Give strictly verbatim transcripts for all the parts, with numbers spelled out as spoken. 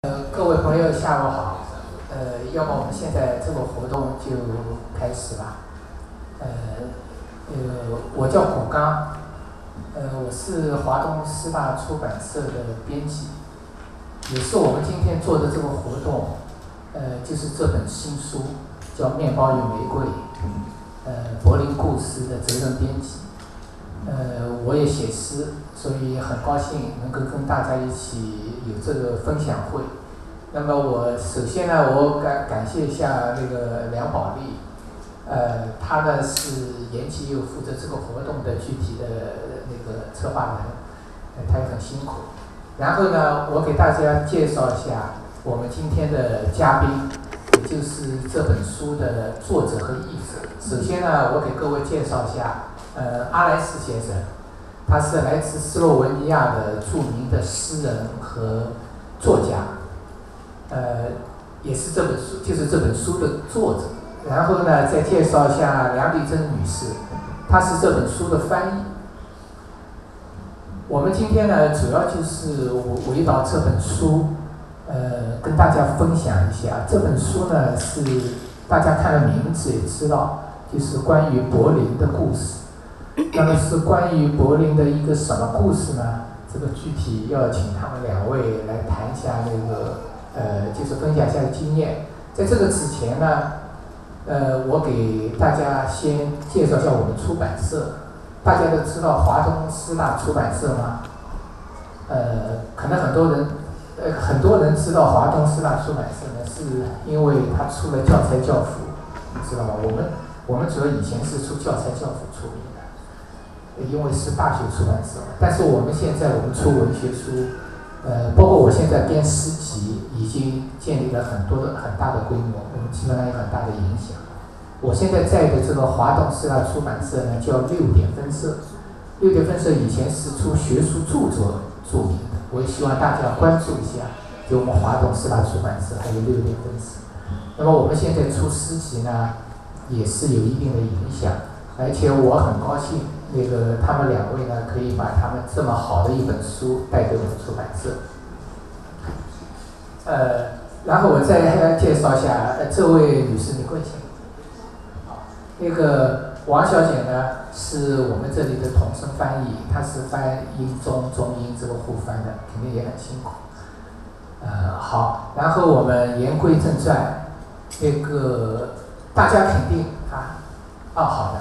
呃，各位朋友，下午好。呃，要么我们现在这个活动就开始吧。呃，呃，我叫古刚，呃，我是华东师大出版社的编辑，也是我们今天做的这个活动，呃，就是这本新书叫《面包与玫瑰》，呃，柏林故事的责任编辑。呃，我也写诗，所以很高兴能够跟大家一起有这个分享会。那么我首先呢，我感感谢一下那个梁宝丽，呃，他呢是延期又负责这个活动的具体的那个策划人，呃，他也很辛苦。然后呢，我给大家介绍一下我们今天的嘉宾，也就是这本书的作者和译者。首先呢，我给各位介绍一下。呃，阿莱斯先生，他是来自斯洛文尼亚的著名的诗人和作家，呃，也是这本书，就是这本书的作者。然后呢，再介绍一下梁丽珍女士，她是这本书的翻译。我们今天呢，主要就是围绕这本书，呃，跟大家分享一下。这本书呢，是大家看了名字也知道，就是关于柏林的故事。那么是关于柏林的一个什么故事呢？这个具体要请他们两位来谈一下那个，呃，就是分享一下经验。在这个之前呢，呃，我给大家先介绍一下我们出版社。大家都知道华东师大出版社吗？呃，可能很多人，呃，很多人知道华东师大出版社呢，是因为它出了教材教辅，知道吗？我们我们主要以前是出教材教辅出名。因为是大学出版社，但是我们现在我们出文学书，呃，包括我现在编诗集，已经建立了很多的很大的规模，我们基本上有很大的影响。我现在在的这个华东师大出版社呢，叫六点分社。六点分社以前是出学术著作著名的，我也希望大家关注一下，就我们华东师大出版社还有六点分社。那么我们现在出诗集呢，也是有一定的影响，而且我很高兴。那个他们两位呢，可以把他们这么好的一本书带给我们出版社。呃，然后我再介绍一下，呃，这位女士，你过请。好，那个王小姐呢，是我们这里的同声翻译，她是翻英中中英这个互翻的，肯定也很辛苦。呃，好，然后我们言归正传，那个大家肯定啊，哦，好的。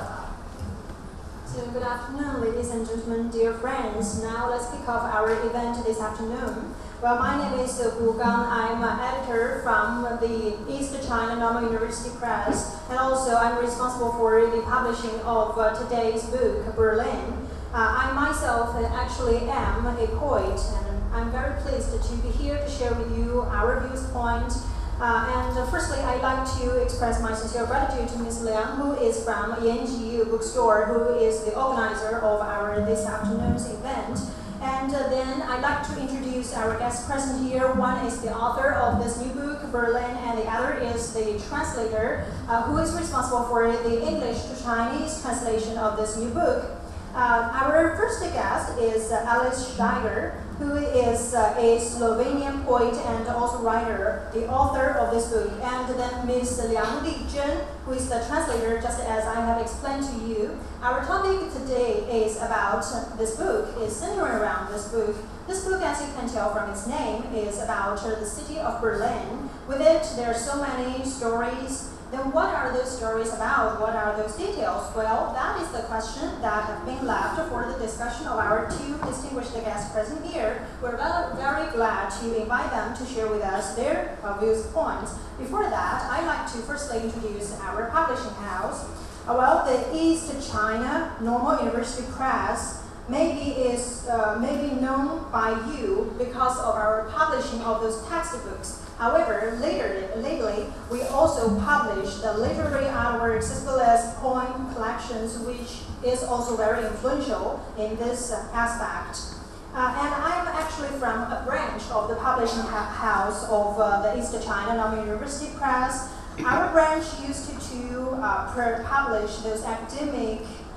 So good afternoon, ladies and gentlemen, dear friends. Now let's kick off our event this afternoon. Well, my name is Gu Gang. I'm an editor from the East China Normal University Press, and also I'm responsible for the publishing of uh, today's book, Berlin. Uh, I myself actually am a poet, and I'm very pleased to be here to share with you our viewpoint. Uh, and uh, firstly, I'd like to express my sincere gratitude to Miz Liang, who is from Yanji Bookstore, who is the organizer of our this afternoon's event. And uh, then I'd like to introduce our guests present here. One is the author of this new book, Berlin, and the other is the translator, uh, who is responsible for the English to Chinese translation of this new book. Uh, our first guest is uh, Aleš Šteger, who is uh, a Slovenian poet and also writer, the author of this book. And then Miz Liang Lijun, who is the translator, just as I have explained to you. Our topic today is about uh, this book, is centering around this book. This book, as you can tell from its name, is about uh, the city of Berlin. With it, there are so many stories. Then what are those stories about? What are those details? Well, that is the question that have been left for the discussion of our two distinguished guests present here. We're very glad to invite them to share with us their uh, viewpoints. Before that, I'd like to firstly introduce our publishing house. Uh, well, the East China Normal University Press maybe is uh, maybe known by you because of our publishing of those textbooks. However, later, lately, we also publish the literary artworks as well as poem collections, which is also very influential in this uh, aspect. Uh, and I'm actually from a branch of the publishing ha house of uh, the East China Normal University Press. Our branch used to, to uh, publish those academic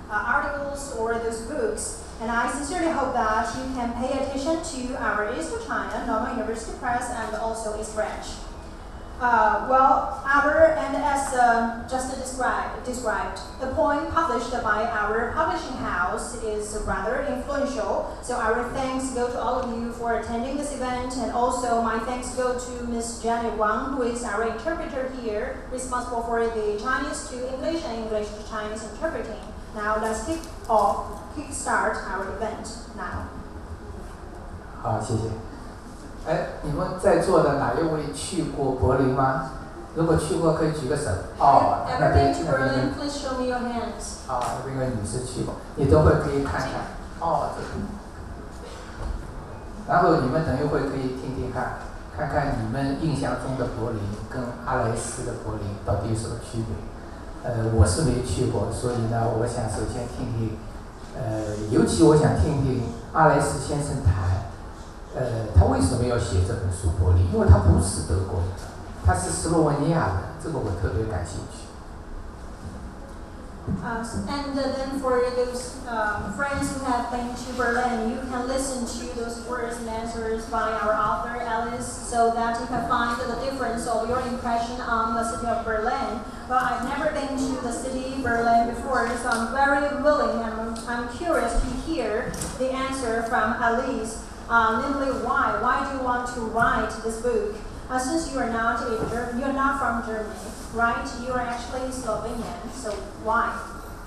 uh, articles or those books. And I sincerely hope that you can pay attention to our East China Normal University Press and also its branch. Uh, well, our, and as uh, just described, described, the poem published by our publishing house is rather influential. So our thanks go to all of you for attending this event, and also my thanks go to Miss Jenny Wang, who is our interpreter here, responsible for the Chinese to English and English to Chinese interpreting. Now let's kick off, kick start our event now. 好，谢谢。哎，你们在座的哪一位去过柏林吗？如果去过，可以举个手。哦，那边那边。 Please show me your hands. 啊，那边有女士去过，你等会可以看看。哦，这个。然后你们等一会可以听听看，看看你们印象中的柏林跟阿莱斯的柏林到底有什么区别。呃，我是没去过，所以呢，我想首先听听，呃，尤其我想听听阿莱斯先生谈。呃，他为什么要写这本书《柏林》？因为他不是德国人，他是斯洛文尼亚人，这个我特别感兴趣。 Uh, and uh, then for those uh, friends who have been to Berlin, you can listen to those words and answers by our author Alice, so that you can find the difference of your impression on the city of Berlin. Well, I've never been to the city Berlin before, so I'm very willing and I'm, I'm curious to hear the answer from Alice. Uh, namely, why? Why do you want to write this book? Uh, since you are not a, you're not from Germany, right? You are actually Slovenian. So why?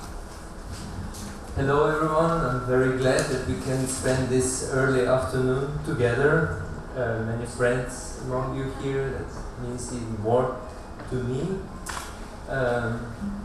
Hello, everyone. I'm very glad that we can spend this early afternoon together. Uh, many friends among you here. That means even more to me. Um,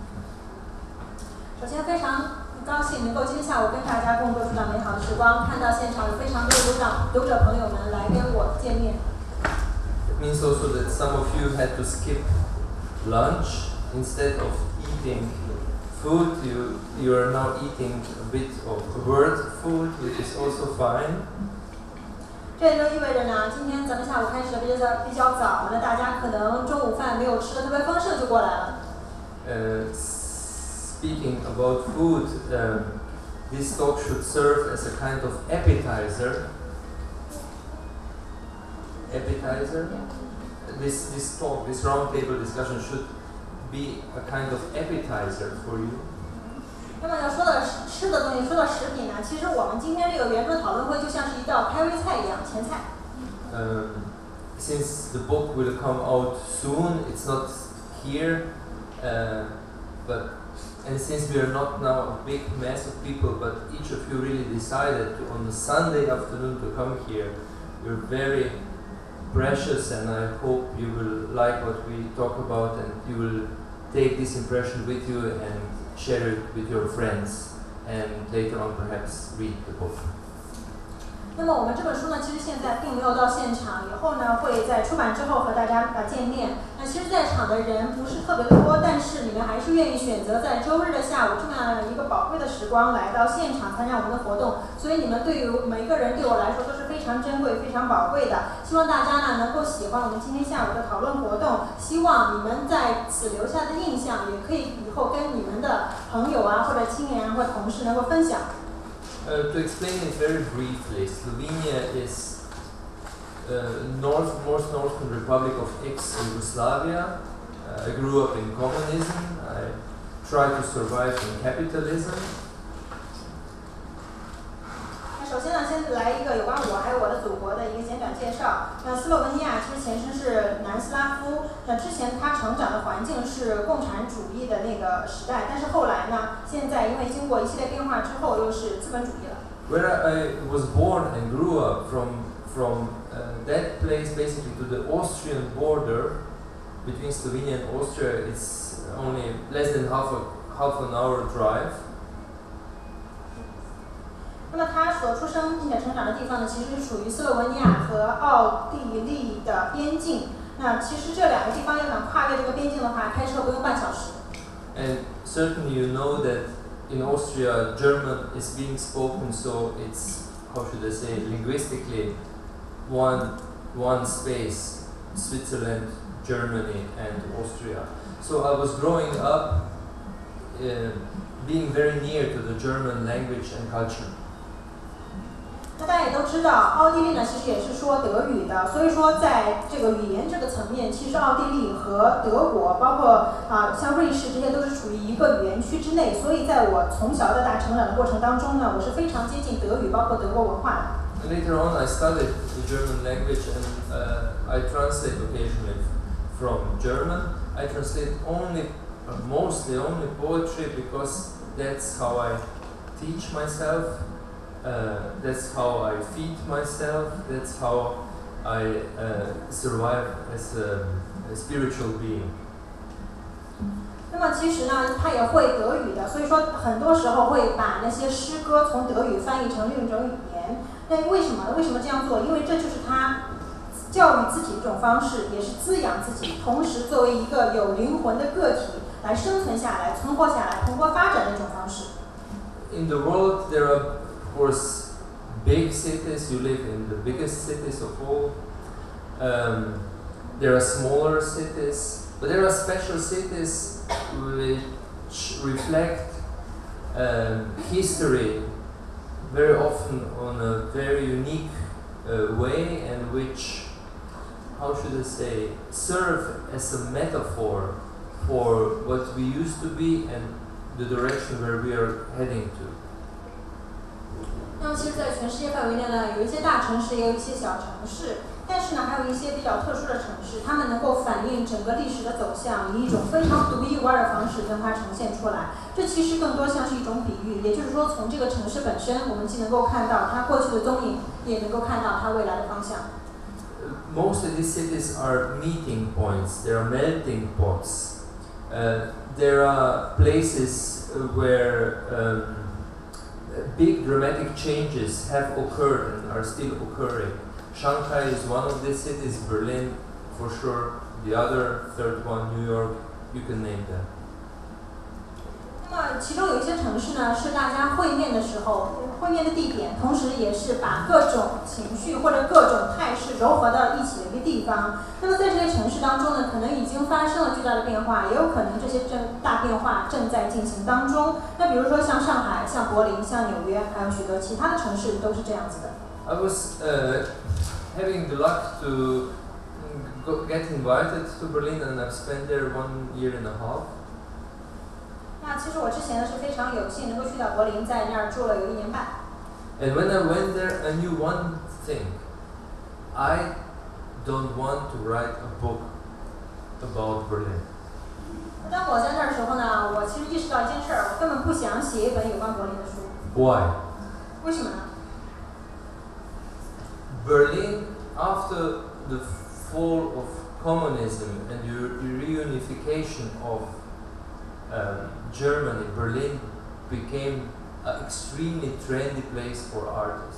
首先非常高兴能够今天下午跟大家共度这段美好的时光，看到现场有非常多的读者读者朋友们来跟我见面。 It means also that some of you had to skip lunch instead of eating food. You you are now eating a bit of word food, which is also fine. 这也就意味着呢，今天咱们下午开始的比较比较早，那大家可能中午饭没有吃的特别丰盛就过来了。 Uh, speaking about food, um, this talk should serve as a kind of appetizer. Appetizer. This this talk, this roundtable discussion should be a kind of appetizer for you. 那么要说到吃的东西，说到食品呢，其实我们今天这个圆桌讨论会就像是一道开胃菜一样，前菜。 Um, since the book will come out soon, it's not here, uh, but and since we are not now a big mass of people, but each of you really decided to, on the Sunday afternoon to come here, you're very precious, and I hope you will like what we talk about, and you will take this impression with you and share it with your friends, and later on perhaps read the book. 那么我们这本书呢，其实现在并没有到现场，以后呢会在出版之后和大家呃见面。那其实，在场的人不是特别多，但是你们还是愿意选择在周日的下午这么样的一个宝贵的时光来到现场参加我们的活动，所以你们对于每一个人对我来说都是非常珍贵、非常宝贵的。希望大家呢能够喜欢我们今天下午的讨论活动，希望你们在此留下的印象也可以以后跟你们的朋友啊或者亲人啊或同事能够分享。 Uh, to explain it very briefly, Slovenia is uh, north, most northern republic of ex-Yugoslavia. Uh, I grew up in communism. I tried to survive in capitalism. 首先呢，先来一个有关我还有我的祖国的一个简短介绍。那斯洛文尼亚其实前身是南斯拉夫，那之前它成长的环境是共产主义的那个时代，但是后来呢，现在因为经过一系列变化之后，又是资本主义了。 Where I was born and grew up, from from uh, that place basically to the Austrian border between Slovenia and Austria, it's only less than half a half an hour drive. 那么他所出生并且成长的地方呢，其实是属于斯洛文尼亚和奥地利的边境。那其实这两个地方要想跨越这个边境的话，开车不用半小时。 And certainly you know that in Austria German is being spoken, so it's, how should I say, linguistically one one space, Switzerland, Germany and Austria. So I was growing up uh, being very near to the German language and culture. 那大家也都知道，奥地利呢其实也是说德语的，所以说在这个语言这个层面，其实奥地利和德国，包括啊像瑞士这些都是处于一个语言区之内，所以在我从小到大成长的过程当中呢，我是非常接近德语，包括德国文化的。 Later on, I studied the German language and uh, I translate occasionally from German. I translate only, uh, mostly only poetry because that's how I teach myself. Uh, that's how I feed myself, that's how I uh, survive as a, a spiritual being. 那么其实呢，他也会德语的，所以说很多时候会把那些诗歌从德语翻译成另一种语言。那为什么呢？为什么这样做？因为这就是他教育自己的一种方式，也是滋养自己，同时作为一个有灵魂的个体来生存下来、存活下来、蓬勃发展的一种方式。 In the world, there are of course big cities. You live in the biggest cities of all. Um, there are smaller cities, but there are special cities which reflect um, history very often on a very unique uh, way, and which, how should I say, serve as a metaphor for what we used to be and the direction where we are heading to. 那么其实在全世界范围内呢，有一些大城市，也有一些小城市，但是呢，还有一些比较特殊的城市，它们能够反映整个历史的走向，以一种非常独一无二的方式将它呈现出来。这其实更多像是一种比喻，也就是说，从这个城市本身，我们既能够看到它过去的踪影，也能够看到它未来的方向。 Most of these cities are meeting points. They are melting pots. Uh, there are places where um, big dramatic changes have occurred and are still occurring. Shanghai is one of these cities, Berlin for sure, the other, third one, New York, you can name them. 那么其中有一些城市呢，是大家会面的时候，会面的地点，同时也是把各种情绪或者各种态势糅合到一起的一个地方。那么在这些城市当中呢，可能已经发生了巨大的变化，也有可能这些正大变化正在进行当中。那比如说像上海、像柏林、像纽约，还有许多其他的城市都是这样子的。 I was uh, having the luck to go, get invited to Berlin, and I've spent there one year and a half. 那其实我之前呢是非常有幸能够去到柏林，在那儿住了有一年半。 And when I went there, I knew one thing. I don't want to write a book about Berlin. 当我在那儿的时候呢，我其实意识到一件事儿，我根本不想写一本有关柏林的书。 Why? 为什么呢？ Berlin, after the fall of communism and the reunification of um, Germany, Berlin became an extremely trendy place for artists.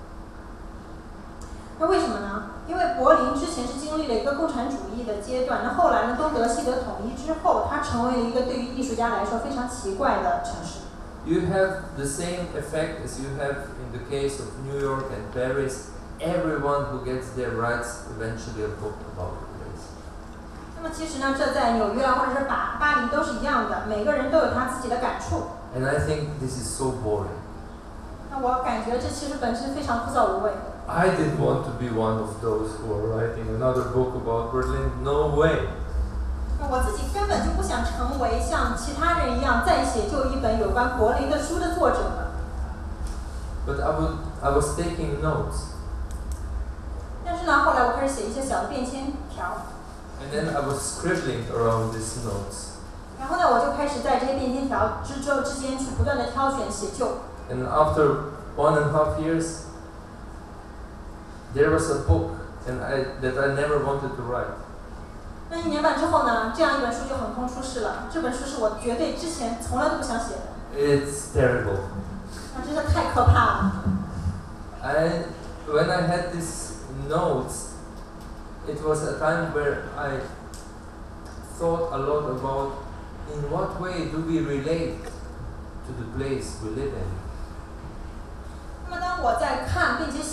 那为什么呢？因为柏林之前是经历了一个共产主义的阶段，那后来呢，东德西德统一之后，它成为了一个对于艺术家来说非常奇怪的城市。 You have the same effect as you have in the case of New York and Paris. Everyone who gets there writes eventually a book about the place. 那么其实呢，这在纽约啊，或者是巴巴黎都是一样的，每个人都有他自己的感触。 And I think this is so boring. 那我感觉这其实本身非常枯燥无味。 I didn't want to be one of those who are writing another book about Berlin. No way. 那我自己根本就不想成为像其他人一样再写就一本有关柏林的书的作者了。 But I would, I was taking notes. 但是呢，后来我开始写一些小的便签条。 And then I was scribbling around these notes. 然后呢，我就开始在这些便签条之之之间去不断的挑选写就。 And after one and a half years, there was a book and I, that I never wanted to write. 那一年半之后呢，这样一本书就横空出世了。这本书是我绝对之前从来都不想写的。 It's terrible. 啊，真的太可怕了。 And when I had these notes, it was a time where I thought a lot about in what way do we relate to the place we live in. 那么当我在看并且写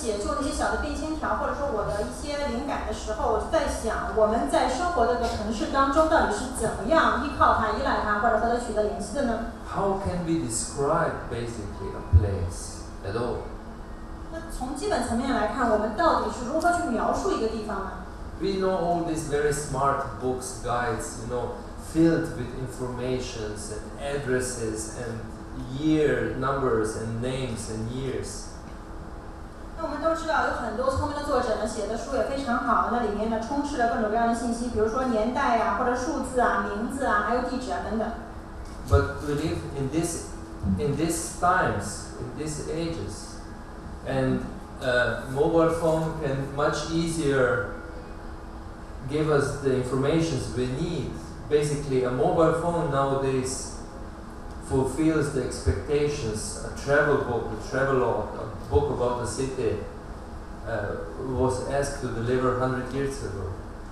写就那些小的便签条，或者说我的一些灵感的时候，我就在想，我们在生活的这个城市当中，到底是怎么样依靠它、依赖它，或者和它取得联系的呢 How can we describe basically a place at all? 那从基本层面来看，我们到底是如何去描述一个地方呢？ We know all these very smart books, guides, you know, filled with informations and addresses and year numbers and names and years. 那我们都知道，有很多聪明的作者呢，写的书也非常好，那里面呢充斥着各种各样的信息，比如说年代呀、啊，或者数字啊、名字啊，还有地址啊等等。 But we live in this, in these times, in these ages, and a mobile phone can much easier give us the information we need. Basically, a mobile phone nowadays fulfills the expectations. A travel book, a travel log, a book about the city uh, was asked to deliver one hundred years ago.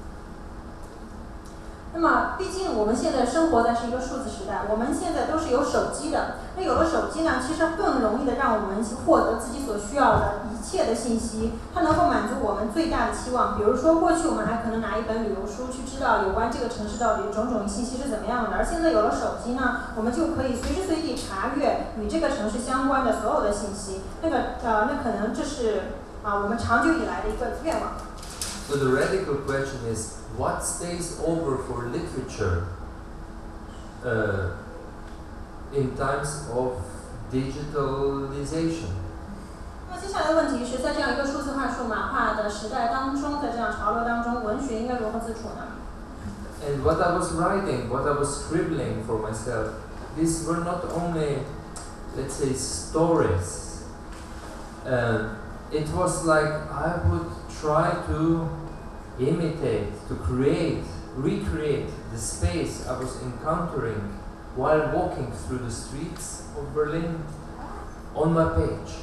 那么，毕竟我们现在生活在是一个数字时代，我们现在都是有手机的。那有了手机呢，其实更容易的让我们获得自己所需要的一切的信息，它能够满足我们最大的期望。比如说，过去我们还可能拿一本旅游书去知道有关这个城市到底种种信息是怎么样的，而现在有了手机呢，我们就可以随时随地查阅与这个城市相关的所有的信息。那个呃，那可能这是啊、呃、我们长久以来的一个愿望。 So the radical question is, what stays over for literature uh, in times of digitalization? 那接下来的问题是在这样一个数字化、数码化的时代当中，在这样潮流当中，文学应该如何自处呢？ And what I was writing, what I was scribbling for myself, these were not only, let's say, stories. Uh, it was like I would try to imitate, to create, recreate the space I was encountering while walking through the streets of Berlin on my page,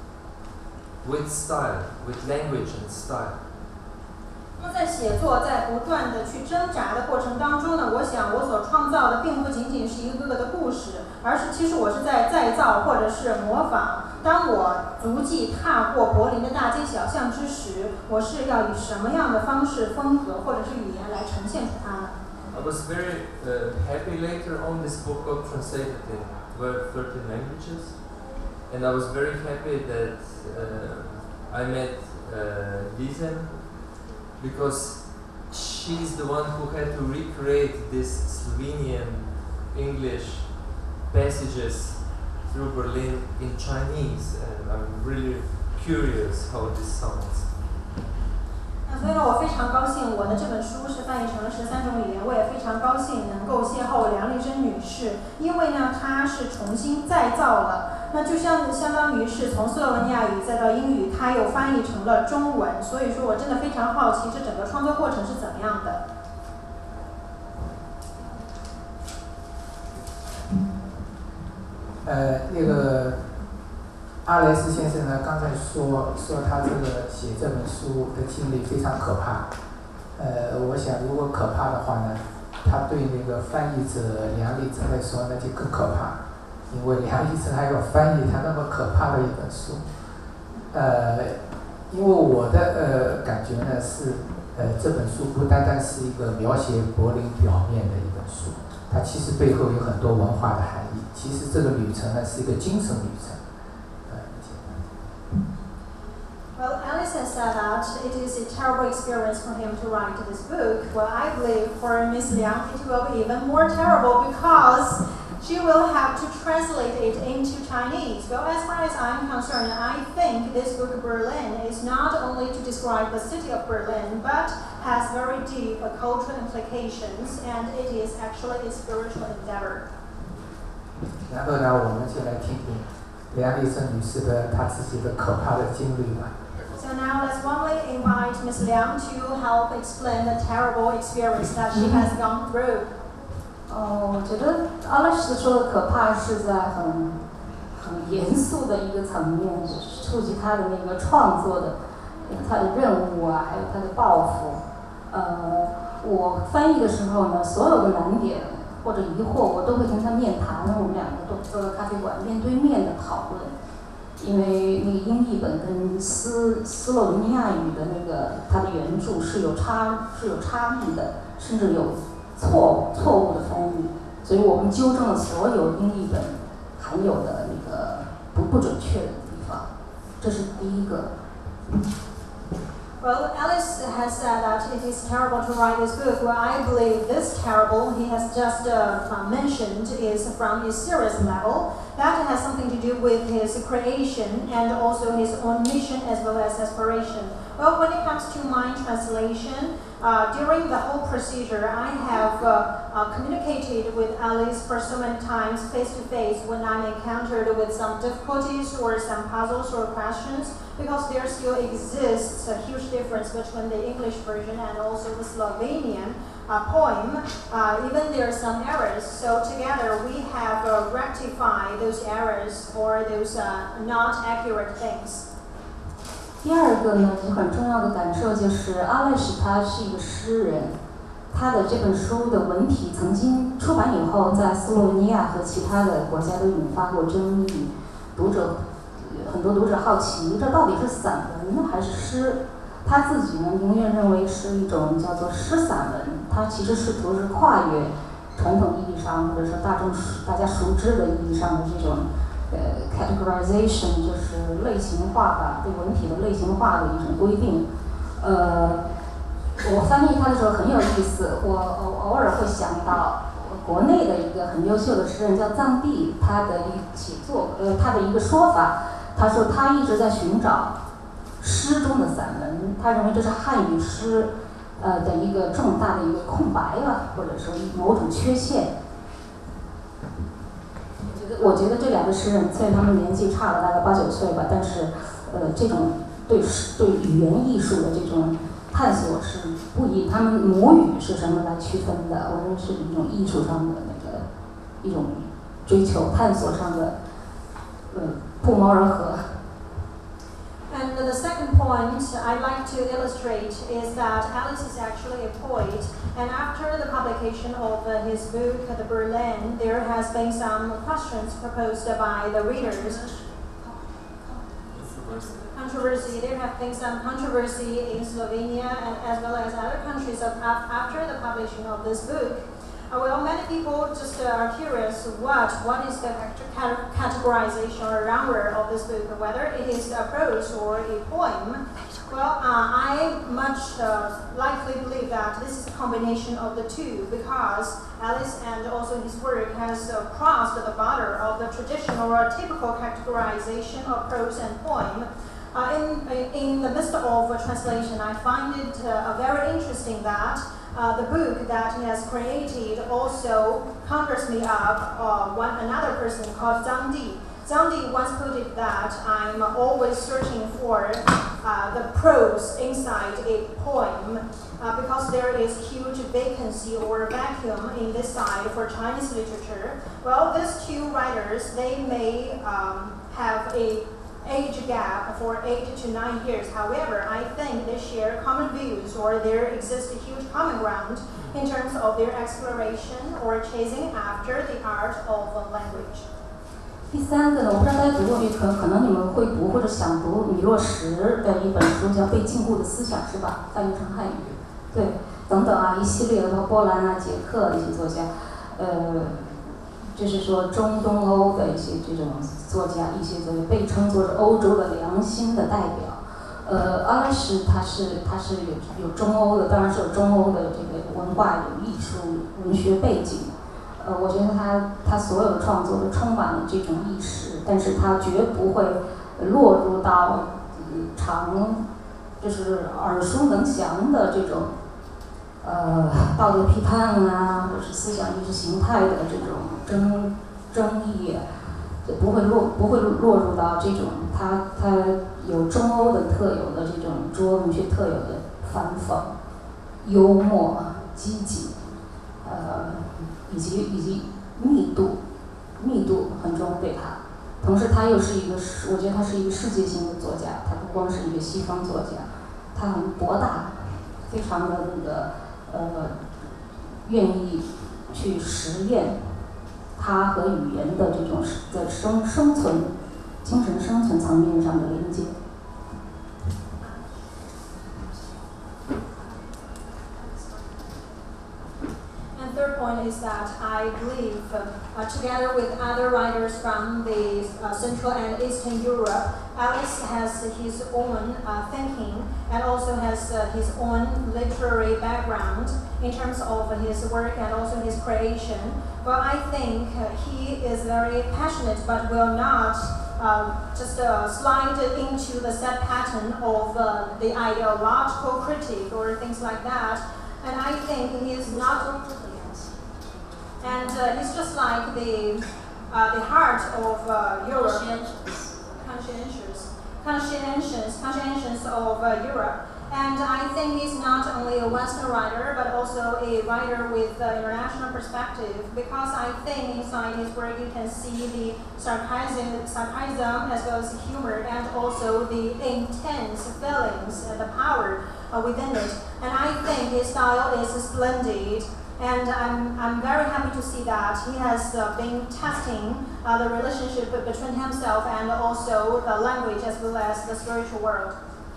with style, with language and style. 那么在写作，在不断的去挣扎的过程当中呢，我想我所创造的并不仅仅是一个个的故事，而是其实我是在再造或者是模仿。当我足迹踏过柏林的大街小巷之时，我是要以什么样的方式、风格或者是语言来呈现出它呢 I was very uh, happy later on. This book got translated in twelve, thirteen languages, and I was very happy that uh, I met uh, Lizen, because she's the one who had to recreate this Slovenian English passages through Berlin in Chinese, and I'm really curious how this sounds. 那所以呢，我非常高兴我的这本书是翻译成了十三种语言，我也非常高兴能够邂逅梁丽珍女士，因为呢，她是重新再造了，那就像相当于是从斯洛文尼亚语再到英语，她又翻译成了中文，所以说我真的非常好奇这整个创作过程是怎么样的。 呃，那个阿莱斯先生呢，刚才说说他这个写这本书的经历非常可怕。呃，我想如果可怕的话呢，他对那个翻译者梁丽珍来说那就更可怕，因为梁丽珍还要翻译他那么可怕的一本书。呃，因为我的呃感觉呢是，呃这本书不单单是一个描写柏林表面的一本书。它其实背后有很多文化的含义。其实这个旅程呢是一个精神旅程。 Well, Alice has said that it is a terrible experience for him to write this book. Well, I believe for Miss Liang it will be even more terrible because she will have to translate it into Chinese. Well, as far as I'm concerned, I think this book Berlin is not only to describe the city of Berlin, but has very deep cultural implications, and it is actually a spiritual endeavor. 然后呢，我们就来听听梁丽珍女士的她自己的可怕的经历吧。 So now let's warmly invite Miss Liang to help explain the terrible experience that she has gone through. 哦，我觉得阿拉斯说的可怕是在很很严肃的一个层面，触及他的那个创作的他的任务啊，还有他的抱负。呃，我翻译的时候呢，所有的难点或者疑惑，我都会跟他面谈，我们两个都坐在咖啡馆面对面的讨论。 因为那个英译本跟斯斯洛文尼亚语的那个它的原著是有差是有差异的，甚至有错错误的翻译，所以我们纠正了所有英译本含有的那个不不准确的地方，这是第一个。 Well, Alice has said that it is terrible to write this book. Well, I believe this terrible he has just uh, mentioned is from a serious level. That has something to do with his creation and also his own mission as well as aspiration. Well, when it comes to my translation, uh, during the whole procedure, I have uh, uh, communicated with Alice for so many times face to face when I'm encountered with some difficulties or some puzzles or questions, because there still exists a huge difference between the English version and also the Slovenian uh, poem. Uh, even there are some errors, so together we have uh, rectified those errors or those uh, not accurate things. 第二个呢，很重要的感受就是阿赖什他是一个诗人，他的这本书的文体曾经出版以后，在斯洛文尼亚和其他的国家都引发过争议，读者很多读者好奇，这到底是散文呢还是诗？他自己呢，宁愿认为是一种叫做诗散文，他其实试图是跨越传统意义上或者说大众大家熟知的意义上的这种。呃 categorization 就是类型化吧，对文体的类型化的一种规定。呃，我翻译它的时候很有意思，我偶偶尔会想到国内的一个很优秀的诗人叫藏地，他的一写作，呃，他的一个说法，他说他一直在寻找诗中的散文，他认为这是汉语诗呃的一个重大的一个空白了，或者说某种缺陷。我觉得这两个诗人虽然他们年纪差了大概八九岁吧，但是，呃，这种对对语言艺术的这种探索是不以他们母语是什么来区分的，我认为是一种艺术上的那个一种追求探索上的，呃，不谋而合。 And the second point I'd like to illustrate is that Alice is actually a poet, and after the publication of uh, his book, The Berlin, there has been some questions proposed by the readers. Controversy. There have been some controversy in Slovenia and as well as other countries of, after the publishing of this book. Uh, well, many people just uh, are curious what what is the categorization or genre of this book, whether it is a prose or a poem. Well, uh, I much uh, likely believe that this is a combination of the two, because Alice and also his work has uh, crossed the border of the traditional or typical categorization of prose and poem. Uh, in, in the midst of a translation, I find it uh, very interesting that Uh, the book that he has created also conjures me up uh, one another person called Zhang Di. Zhang Di once put it that I'm always searching for uh, the prose inside a poem uh, because there is huge vacancy or vacuum in this side for Chinese literature. Well, these two writers, they may um, have a age gap for eight to nine years. However, I think they share common views, or there exists a huge common ground in terms of their exploration or chasing after the art of language. 第三个呢，我不知道大家读过没，可可能你们会读或者想读米洛什的一本书，叫《被禁锢的思想》，是吧？翻译成汉语，对，等等啊，一系列的，波兰啊、捷克的一些作家，呃。就是说中东欧的一些这种作家，一些作家被称作是欧洲的良心的代表。呃，阿拉什他是他是有有中欧的，当然是有中欧的这个文化、有艺术、文学背景。呃，我觉得他他所有的创作都充满了这种意识，但是他绝不会落入到嗯常就是耳熟能详的这种。呃，道德批判啊，或者是思想意识形态的这种争争议，不会落不会落入到这种它它有中欧的特有的这种中欧文学特有的反讽、幽默、积极，呃，以及以及密度，密度很重对他。同时，他又是一个，我觉得他是一个世界性的作家，他不光是一个西方作家，他很博大，非常的那个。呃，愿意去实验它和语言的这种在生生存精神生存层面上的连接。 And third point is that I believe, uh, together with other writers from the uh, Central and Eastern Europe, Aleš has his own uh, thinking and also has uh, his own literary background in terms of his work and also his creation. Well, I think uh, he is very passionate but will not uh, just uh, slide into the set pattern of uh, the ideological critique or things like that. And I think he is not, and uh, he's just like the uh, the heart of uh, Europe, conscientious, conscientious, conscientious of uh, Europe. And I think he's not only a Western writer, but also a writer with uh, international perspective. Because I think inside his work you can see the sarcasm, sarcasm as well as humor, and also the intense feelings and the power uh, within it. And I think his style is splendid. And I'm, I'm very happy to see that he has uh, been testing uh, the relationship between himself and also the language as well as the spiritual world.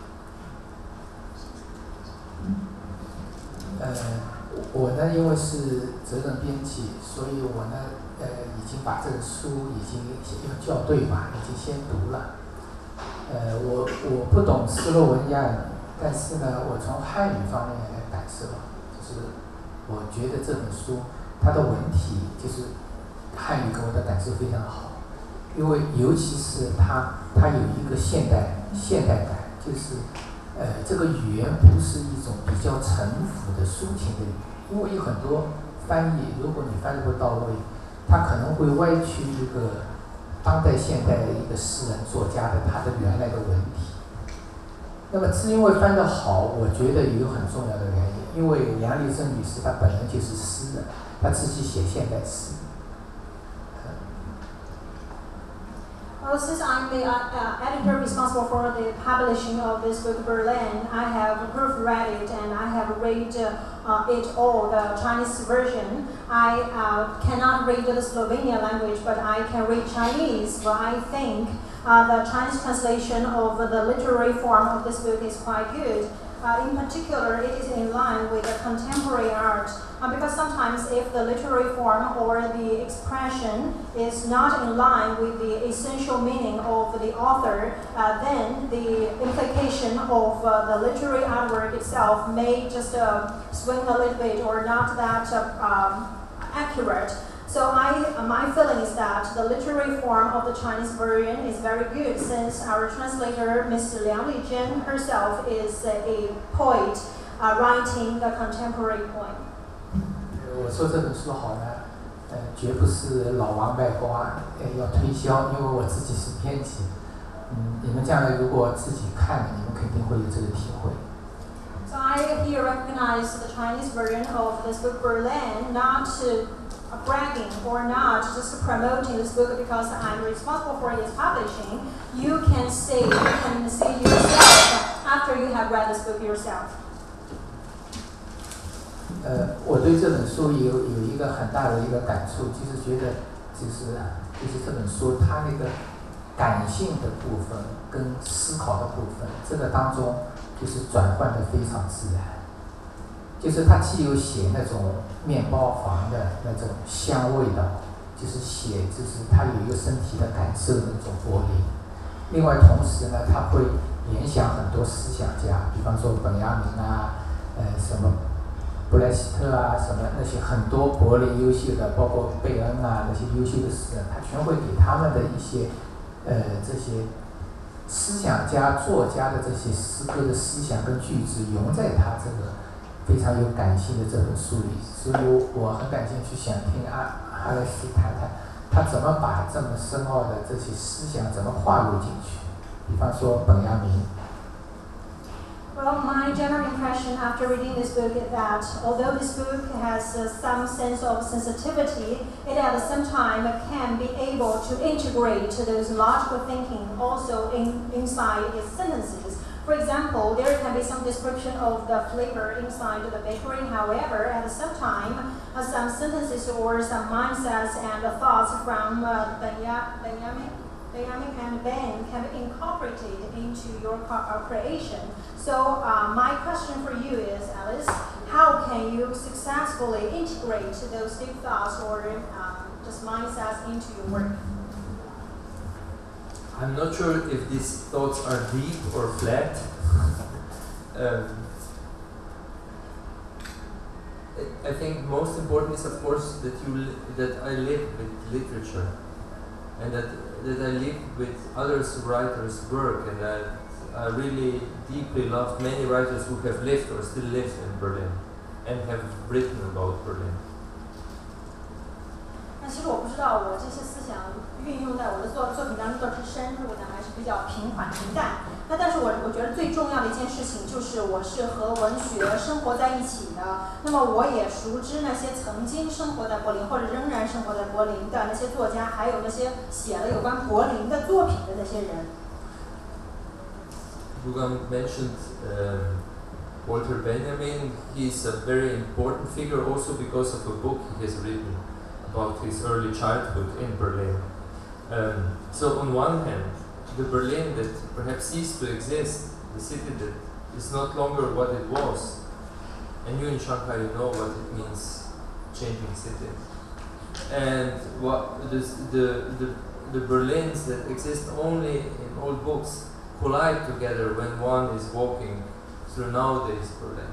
呃，我呢，因为是责任编辑，所以我呢，呃，已经把这个书已经要校对吧，已经先读了。呃，我我不懂斯洛文亚语，但是呢，我从汉语方面来感受，就是我觉得这本书它的文体就是汉语给我的感受非常好，因为尤其是它它有一个现代现代感，就是。呃，这个语言不是一种比较沉浮的抒情的语言，因为有很多翻译，如果你翻译不到位，它可能会歪曲一个当代现代的一个诗人作家的他的原来的文体。那么是因为翻得好，我觉得有很重要的原因，因为梁丽珍女士她本人就是诗人，她自己写现代诗。 Well, since I'm the uh, uh, editor responsible for the publishing of this book, Berlin, I have proofread it and I have read uh, uh, it all, the Chinese version. I uh, cannot read the Slovenian language, but I can read Chinese. Well, I think uh, the Chinese translation of the literary form of this book is quite good. Uh, in particular, it is in line with the contemporary art, uh, because sometimes if the literary form or the expression is not in line with the essential meaning of the author, uh, then the implication of uh, the literary artwork itself may just uh, swing a little bit or not that uh, um, accurate. So I, uh, my feeling is that the literary form of the Chinese version is very good, since our translator, Miss Liang Lijun herself, is uh, a poet uh, writing the contemporary poem. 我说这本书好呢，呃，绝不是老王卖瓜，呃，要推销，因为我自己是编辑。嗯，你们将来如果自己看了，你们肯定会有这个体会。 So I here recognize the Chinese version of this book Berlin, not to bragging or not just promoting this book because I'm responsible for its publishing. You can see, you can see yourself after you have read this book yourself. 呃，我对这本书有有一个很大的一个感触，就是觉得，就是就是这本书它那个感性的部分跟思考的部分，这个当中就是转换的非常自然。就是它既有写那种面包房的那种香味道，就是写就是它有一个身体的感受的那种柏林。另外同时呢，它会联想很多思想家，比方说本雅明啊，呃什么布莱希特啊，什么那些很多柏林优秀的，包括贝恩啊那些优秀的诗人，他全会给他们的一些呃这些思想家作家的这些诗歌的思想跟句子融在他这个非常有感性的这本书里，所以我很感兴趣，想听阿阿莱斯谈谈他怎么把这么深奥的这些思想怎么划入进去。比方说本雅明。 Well, my general impression after reading this book is that although this book has uh, some sense of sensitivity, it at the same time can be able to integrate those logical thinking also in, inside its sentences. For example, there can be some description of the flavor inside the bakery. However, at the same time, uh, some sentences or some mindsets and uh, thoughts from uh, Benjamin dynamic and then can be incorporated into your uh, creation. So uh, my question for you is, Alice, how can you successfully integrate those deep thoughts or um, just mindsets into your work? I'm not sure if these thoughts are deep or flat. um, I think most important is, of course, that you li that I live with literature, and that that I live with others writers' work, and that I really deeply love many writers who have lived or still live in Berlin and have written about Berlin. 那其实我不知道我这些思想运用在我的作作品当中是深入的还是比较平缓平淡。那但是我我觉得最重要的一件事情就是我是和文学生活在一起的。那么我也熟知那些曾经生活在柏林或者仍然生活在柏林的那些作家，还有那些写了有关柏林的作品的那些人。 Gugan mentioned um, Walter Benjamin. He's a very important figure also because of a book he has written about his early childhood in Berlin. Um, so on one hand, the Berlin that perhaps ceased to exist, the city that is not longer what it was, and you in Shanghai you know what it means, changing city. And what this, the, the, the Berlins that exist only in old books collide together when one is walking through nowadays Berlin.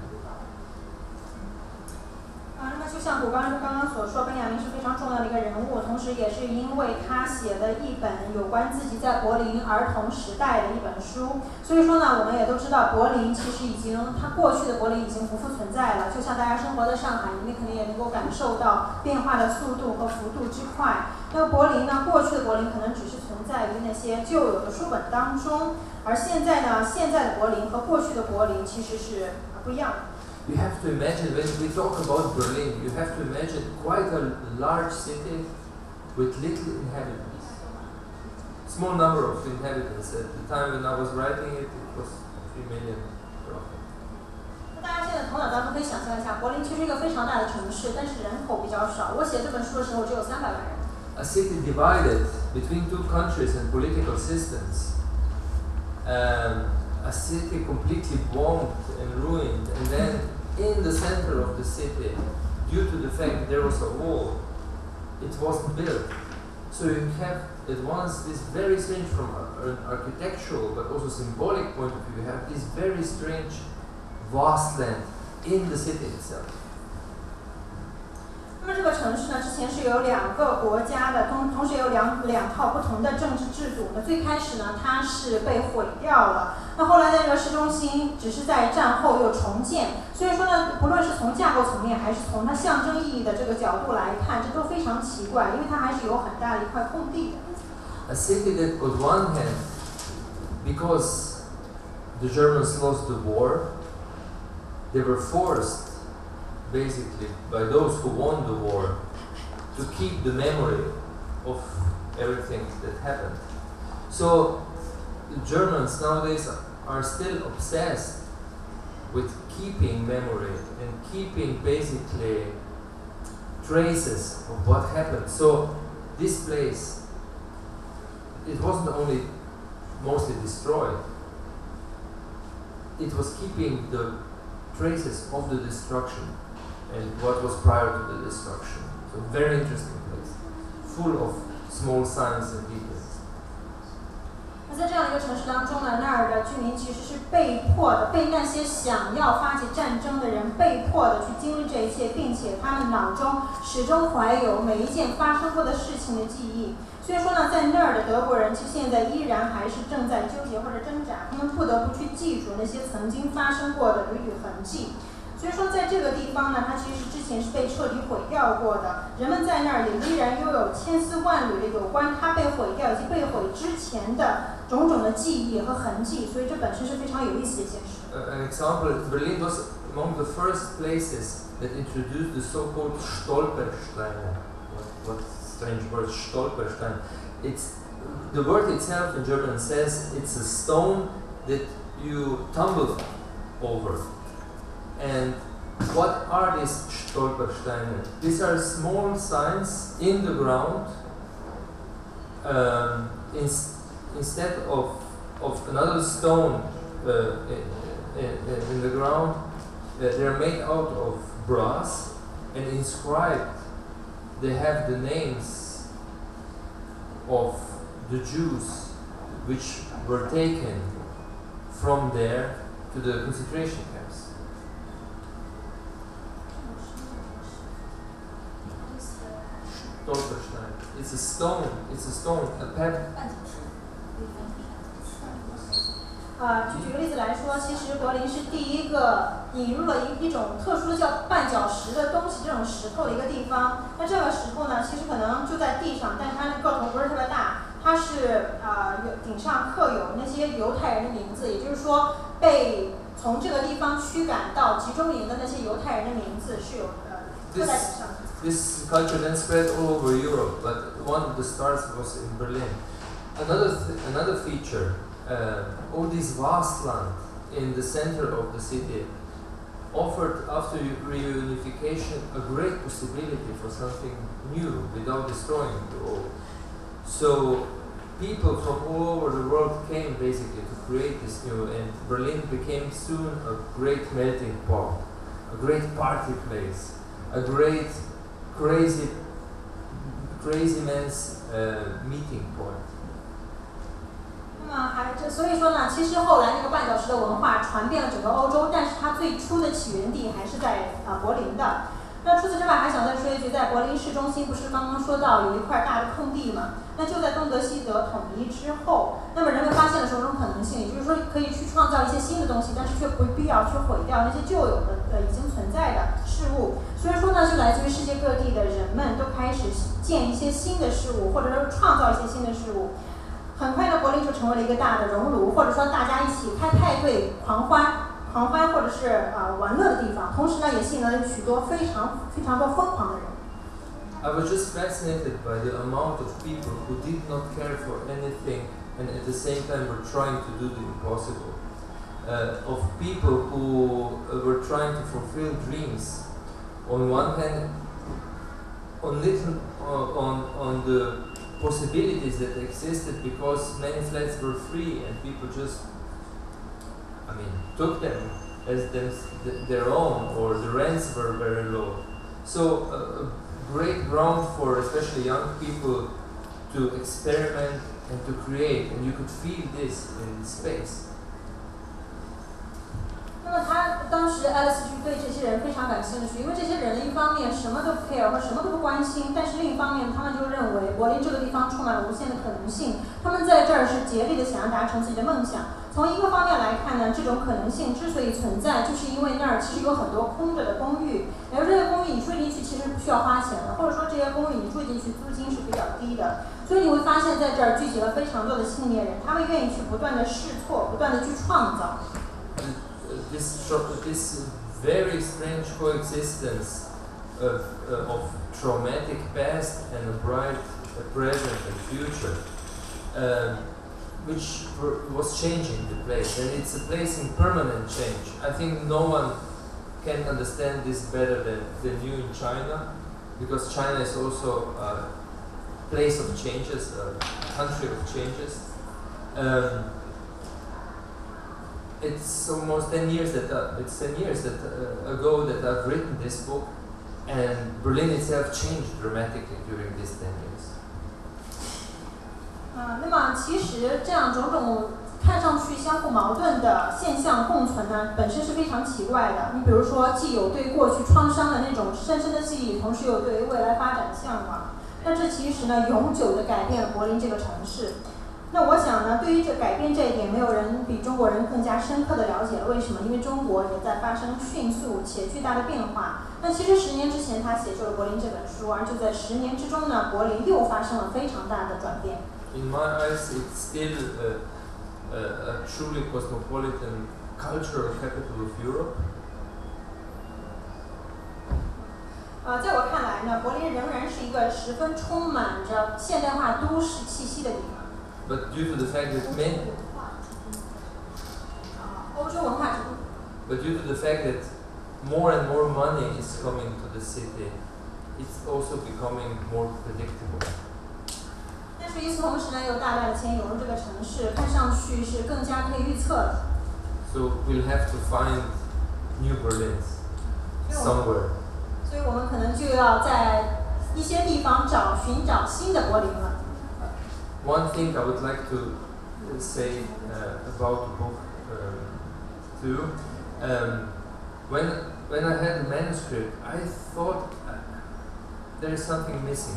啊，那么就像我刚刚刚刚所说，本雅明是非常重要的一个人物，同时也是因为他写了一本有关自己在柏林儿童时代的一本书，所以说呢，我们也都知道柏林其实已经，它过去的柏林已经不复存在了。就像大家生活在上海，你们肯定也能够感受到变化的速度和幅度之快。那么柏林呢，过去的柏林可能只是存在于那些旧有的书本当中，而现在呢，现在的柏林和过去的柏林其实是不一样的。 You have to imagine, when we talk about Berlin, you have to imagine quite a large city with little inhabitants. Small number of inhabitants. At the time when I was writing it, it was three million roughly. 那大家现在头脑当中可以想象一下，柏林其实是一个非常大的城市，但是人口比较少。我写这本书的时候只有三百万人。 A city divided between two countries and political systems. Um, a city completely bombed and ruined, and then in the center of the city, due to the fact that there was a wall, it wasn't built. So you have at once this very strange, from an architectural but also symbolic point of view, you have this very strange vast land in the city itself. 那么这个城市呢，之前是有两个国家的，同同时有两两套不同的政治制度。那最开始呢，它是被毁掉了。那后来在这个市中心，只是在战后又重建。所以说呢，不论是从架构层面，还是从它象征意义的这个角度来看，这都非常奇怪，因为它还是有很大的一块空地的。 A city that, on one hand, because the Germans lost the war, they were forced, basically, by those who won the war, to keep the memory of everything that happened. So the Germans nowadays are still obsessed with keeping memory and keeping basically traces of what happened. So this place, it wasn't only mostly destroyed, it was keeping the traces of the destruction and what was prior to the destruction. So very interesting place, full of small signs and details. 那在这样的一个城市当中呢，那儿的居民其实是被迫的，被那些想要发起战争的人被迫的去经历这一切，并且他们脑中始终怀有每一件发生过的事情的记忆。所以说呢，在那儿的德国人其实现在依然还是正在纠结或者挣扎，他们不得不去记住那些曾经发生过的屡屡痕迹。所以说，在这个地方呢，它其实之前是被彻底毁掉过的。人们在那儿也依然拥有千丝万缕的有关它被毁掉以及被毁之前的种种的记忆和痕迹。所以这本身是非常有意思的一件事。 Uh, an example: Berlin was among the first places that introduced the so-called Stolpersteine. What, what strange word, Stolperstein? It's the word itself in German says it's a stone that you tumble over. And what are these Stolpersteine? These are small signs in the ground um, ins instead of of another stone uh, in, in, in the ground, uh, they're made out of brass and inscribed. They have the names of the Jews which were taken from there to the concentration camps. Stolperstein. It's a stone. It's a stone. A pebble. 呃，就举个例子来说，其实柏林是第一个引入了一一种特殊的叫绊脚石的东西，这种石头的一个地方。那这个石头呢，其实可能就在地上，但是它的个头不是特别大，它是呃有顶上刻有那些犹太人的名字，也就是说被从这个地方驱赶到集中营的那些犹太人的名字是有呃刻在顶上的。 This culture then spread all over Europe, but one of the starts was in Berlin. Another th another feature. Uh, all this vast land in the center of the city offered after reunification a great possibility for something new without destroying the old. So people from all over the world came basically to create this new, and Berlin became soon a great melting pot, a great party place, a great crazy crazy man's uh, meeting point. 那么还这所以说呢，其实后来那个绊脚石的文化传遍了整个欧洲，但是它最初的起源地还是在啊、呃、柏林的。那除此之外，还想再说一句，在柏林市中心不是刚刚说到有一块大的空地嘛？那就在东德西德统一之后，那么人们发现了种种可能性，也就是说可以去创造一些新的东西，但是却不必要去毁掉那些旧有的呃已经存在的事物。所以说呢，就来自于世界各地的人们都开始建一些新的事物，或者说创造一些新的事物。很快呢，柏林就成为了一个大的熔炉，或者说大家一起开派对、狂欢、狂欢或者是呃玩乐的地方。同时呢，也吸引了许多非常非常多疯狂的人。 I was just fascinated by the amount of people who did not care for anything and at the same time were trying to do the impossible. Uh, of people who uh, were trying to fulfill dreams. On one hand, on little, uh, on on the possibilities that existed because many flats were free and people just, I mean, took them as them, their own, or the rents were very low. So uh, a great ground for especially young people to experiment and to create, and you could feel this in space. 那么他当时 Alice 就对这些人非常感兴趣，因为这些人一方面什么都不 care 或什么都不关心，但是另一方面他们就认为柏林这个地方充满了无限的可能性，他们在这儿是竭力的想要达成自己的梦想。从一个方面来看呢，这种可能性之所以存在，就是因为那儿其实有很多空着的公寓，然后这些公寓你住进去其实不需要花钱的，或者说这些公寓你住进去租金是比较低的，所以你会发现在这儿聚集了非常多的青年人，他们愿意去不断的试错，不断的去创造。 This, this very strange coexistence of, uh, of traumatic past and a bright uh, present and future, uh, which was changing the place, and it's a place in permanent change. I think no one can understand this better than, than you in China, because China is also a place of changes, a country of changes. Um, It's almost ten years that uh, it's ten years that uh, ago that I've written this book, and Berlin itself changed dramatically during these ten years. 呃，那么其实这样种种看上去相互矛盾的现象共存呢，本身是非常奇怪的。你比如说，既有对过去创伤的那种深深的记忆，同时又对未来发展的向往，但这其实呢，永久的改变了柏林这个城市。那我想呢，对于这改变这一点，没有人比中国人更加深刻的了解了。为什么？因为中国也在发生迅速且巨大的变化。那其实十年之前他写就了《柏林》这本书，而就在十年之中呢，柏林又发生了非常大的转变。 In my eyes, it's still a, a, a truly cosmopolitan cultural capital of Europe. 呃，在我看来呢，柏林仍然是一个十分充满着现代化都市气息的地方。 But due to the fact that many, but due to the fact that more and more money is coming to the city, it's also becoming more predictable. 但但是与此同时呢，有大量的钱涌入这个城市，看上去是更加可以预测的。 So we'll have to find new Berlins somewhere. 所以我们可能就要在一些地方找寻找新的柏林了。 One thing I would like to say uh, about the book uh, too, um, when when I had the manuscript, I thought uh, there is something missing.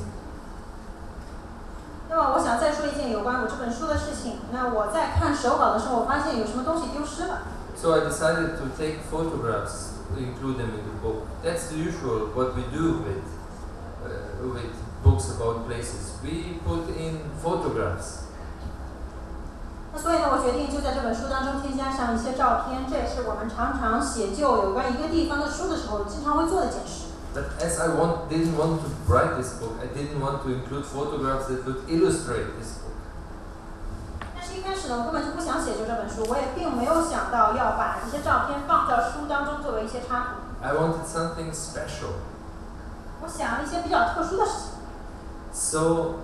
那么我想再说一件有关我这本书的事情。那我在看手稿的时候，我发现有什么东西丢失了。 So I decided to take photographs, include them in the book. That's the usual what we do with uh, with books about places. We put in photographs. 那所以呢，我决定就在这本书当中添加上一些照片，这也是我们常常写就有关一个地方的书的时候经常会做的一件事。 But as I want, didn't want to write this book, I didn't want to include photographs that would illustrate this book. 但是一开始呢，我根本就不想写就这本书，我也并没有想到要把这些照片放到书当中作为一些插图。 I wanted something special. 我想了一些比较特殊的事情。 So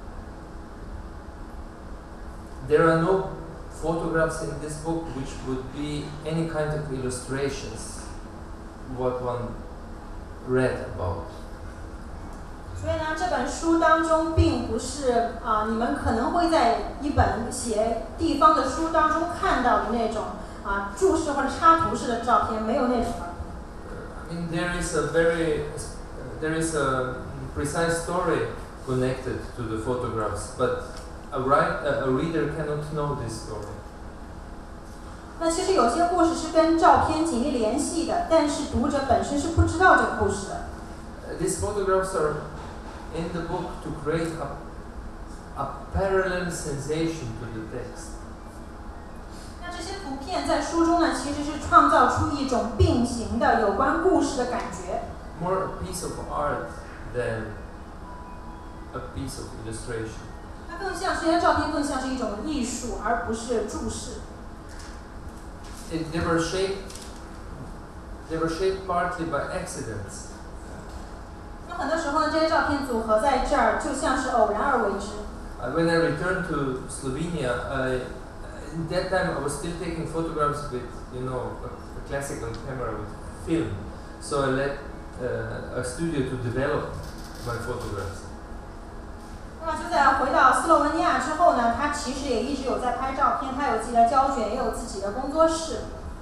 there are no photographs in this book which would be any kind of illustrations, what one read about. 所以呢，这本书当中并不是啊、呃，你们可能会在一本写地方的书当中看到的那种啊、呃、注释或者插图式的照片，没有那种的。 I mean, there is a very, uh, there is a precise story connected to the photographs, but a, write, a, a reader cannot know this story. 那其实有些故事是跟照片紧密联系的，但是读者本身是不知道这个故事的。 Uh, these photographs are in the book to create a, a parallel sensation to the text. 那这些图片在书中呢，其实是创造出一种并行的有关故事的感觉。 More a piece of art than a piece of illustration. 它更像这些照片更像是一种艺术，而不是注释。 It, they were shaped. They were shaped partly by accidents. 那很多时候呢，这些照片组合在这儿，就像是偶然而为之。 Uh, when I returned to Slovenia, I, in that time I was still taking photographs with, you know, a, a classical camera with film. So I let uh, a studio to develop my photographs. 那么就在回到斯洛文尼亚之后呢，他其实也一直有在拍照片，他有自己的胶卷，也有自己的工作室。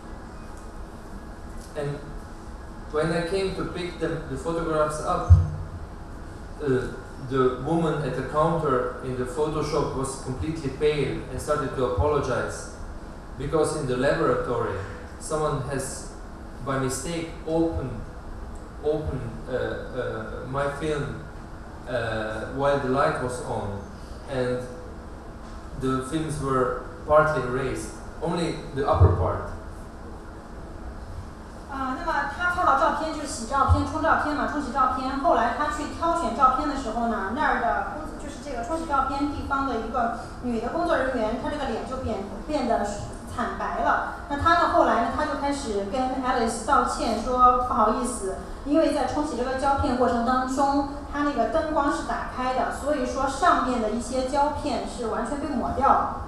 And when I came to pick them, the photographs up, uh, the woman at the counter in the photo shop was completely pale and started to apologize because in the laboratory someone has by mistake opened opened uh, uh, my film uh, while the light was on, and the films were partly erased, only the upper part. 啊、呃，那么他拍好照片就是洗照片、冲照片嘛，冲洗照片。后来他去挑选照片的时候呢，那儿的工就是这个冲洗照片地方的一个女的工作人员，她这个脸就变变得惨白了。那他呢，后来呢，他就开始跟 Alice 道歉，说不好意思，因为在冲洗这个胶片过程当中，它那个灯光是打开的，所以说上面的一些胶片是完全被抹掉了。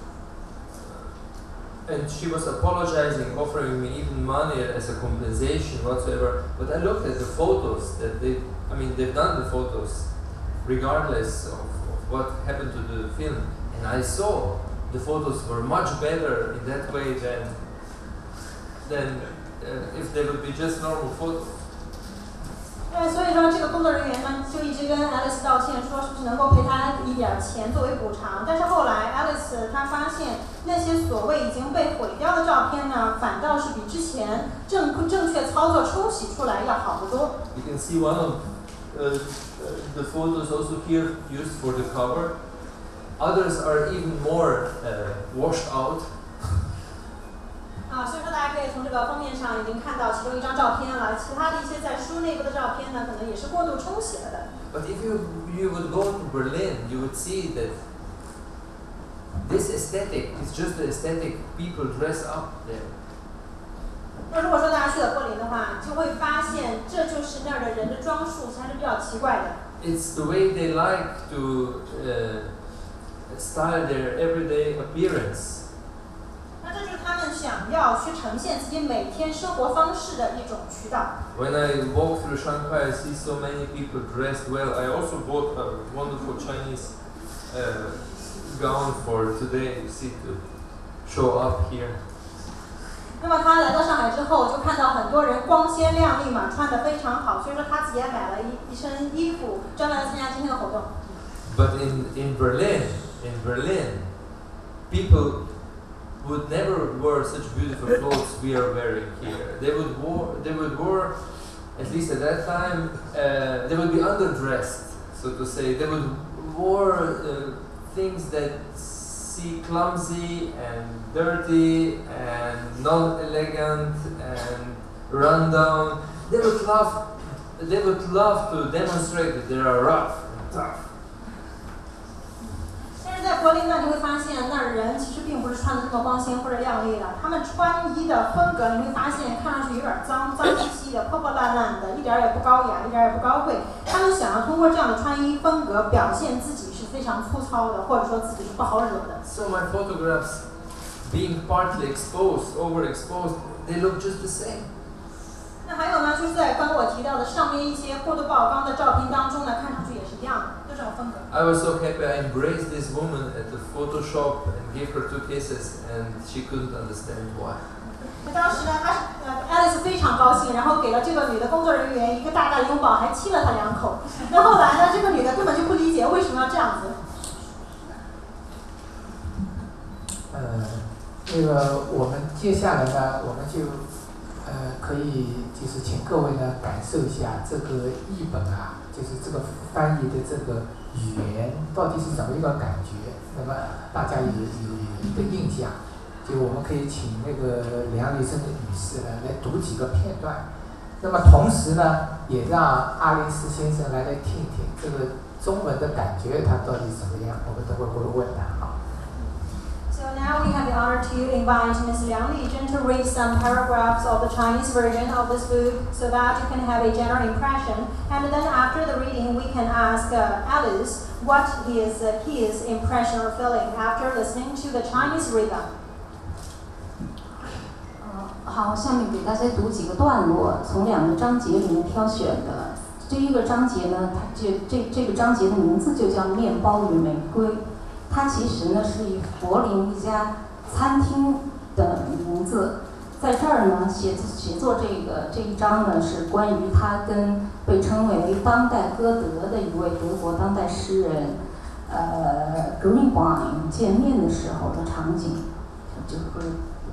And she was apologizing, offering me even money as a compensation whatsoever. But I looked at the photos that they, I mean, they've done the photos regardless of, of what happened to the film. And I saw the photos were much better in that way than, than uh, if they would be just normal photos. 对，所以说这个工作人员呢，就一直跟 Alice 道歉，说是不是能够赔他一点钱作为补偿。但是后来 Alice 她发现那些所谓已经被毁掉的照片呢，反倒是比之前正正确操作冲洗出来要好得多。 You can see one of uh, the photos also here used for the cover. Others are even more uh, washed out. 啊，所以说大家可以从这个封面上已经看到其中一张照片了，其他的一些在书内部的照片呢，可能也是过度冲洗了的。 But if you you would go to Berlin, you would see that this aesthetic is just the aesthetic people dress up there. 那如果说大家去了柏林的话，就会发现这就是那儿的人的装束，还是比较奇怪的。 It's the way they like to uh, style, their everyday appearance. 那这就是他们想要去呈现自己每天生活方式的一种渠道。 When I walk through Shanghai, I see so many people dressed well. I also bought a wonderful Chinese uh, gown for today, you see, to show up here. 那么他来到上海之后，就看到很多人光鲜亮丽嘛，穿得非常好，所以说他自己也买了一一身衣服，专门来参加今天的活动。 But in, in Berlin, in Berlin, people would never wear such beautiful clothes we are wearing here. They would wear, they would wear, at least at that time, uh, they would be underdressed, so to say. They would wear uh, things that see clumsy and dirty and non-elegant and rundown. They would love, they would love to demonstrate that they are rough and tough. 但是在柏林呢，你会发现那儿人其实并不是穿的这么光鲜或者亮丽的，他们穿衣的风格你会发现看上去有点脏脏兮兮的、破破烂烂的，一点也不高雅，一点也不高贵。他们想要通过这样的穿衣风格表现自己是非常粗糙的，或者说自己是不好惹的。 So my photographs, being partly exposed, overexposed, they look just the same. 那还有呢，就是在刚刚我提到的上面一些过度曝光的照片当中呢，看上去也是一样的，就这种风格。 I was so happy. I embraced this woman at the photo shop and gave her two kisses, and she couldn't understand why. 那当时呢，他呃 Alice 非常高兴，然后给了这个女的工作人员一个大大拥抱，还亲了她两口。那后来呢，这个女的根本就不理解为什么要这样子。 呃，那个我们接下来呢，我们就呃可以就是请各位呢感受一下这个译本啊，就是这个翻译的这个语言到底是怎么一个感觉，那么大家有有有一个印象。就我们可以请那个梁丽生的女士呢来读几个片段，那么同时呢，也让阿林斯先生来来听一听这个中文的感觉，他到底怎么样？我们等会会问他哈。 So now we have the honor to invite Miz Liang Lijun to read some paragraphs of the Chinese version of this book so that you can have a general impression. And then after the reading, we can ask uh, Alice what is uh, his impression or feeling after listening to the Chinese rhythm. 好，下面给大家读几个段落，从两个章节里面挑选的。第一个章节呢，它这这这个章节的名字就叫《面包与玫瑰》。它其实呢是以柏林一家餐厅的名字，在这儿呢写写作这个这一章呢是关于他跟被称为当代歌德的一位德国当代诗人呃 Greenbaum 见面的时候的场景，就是。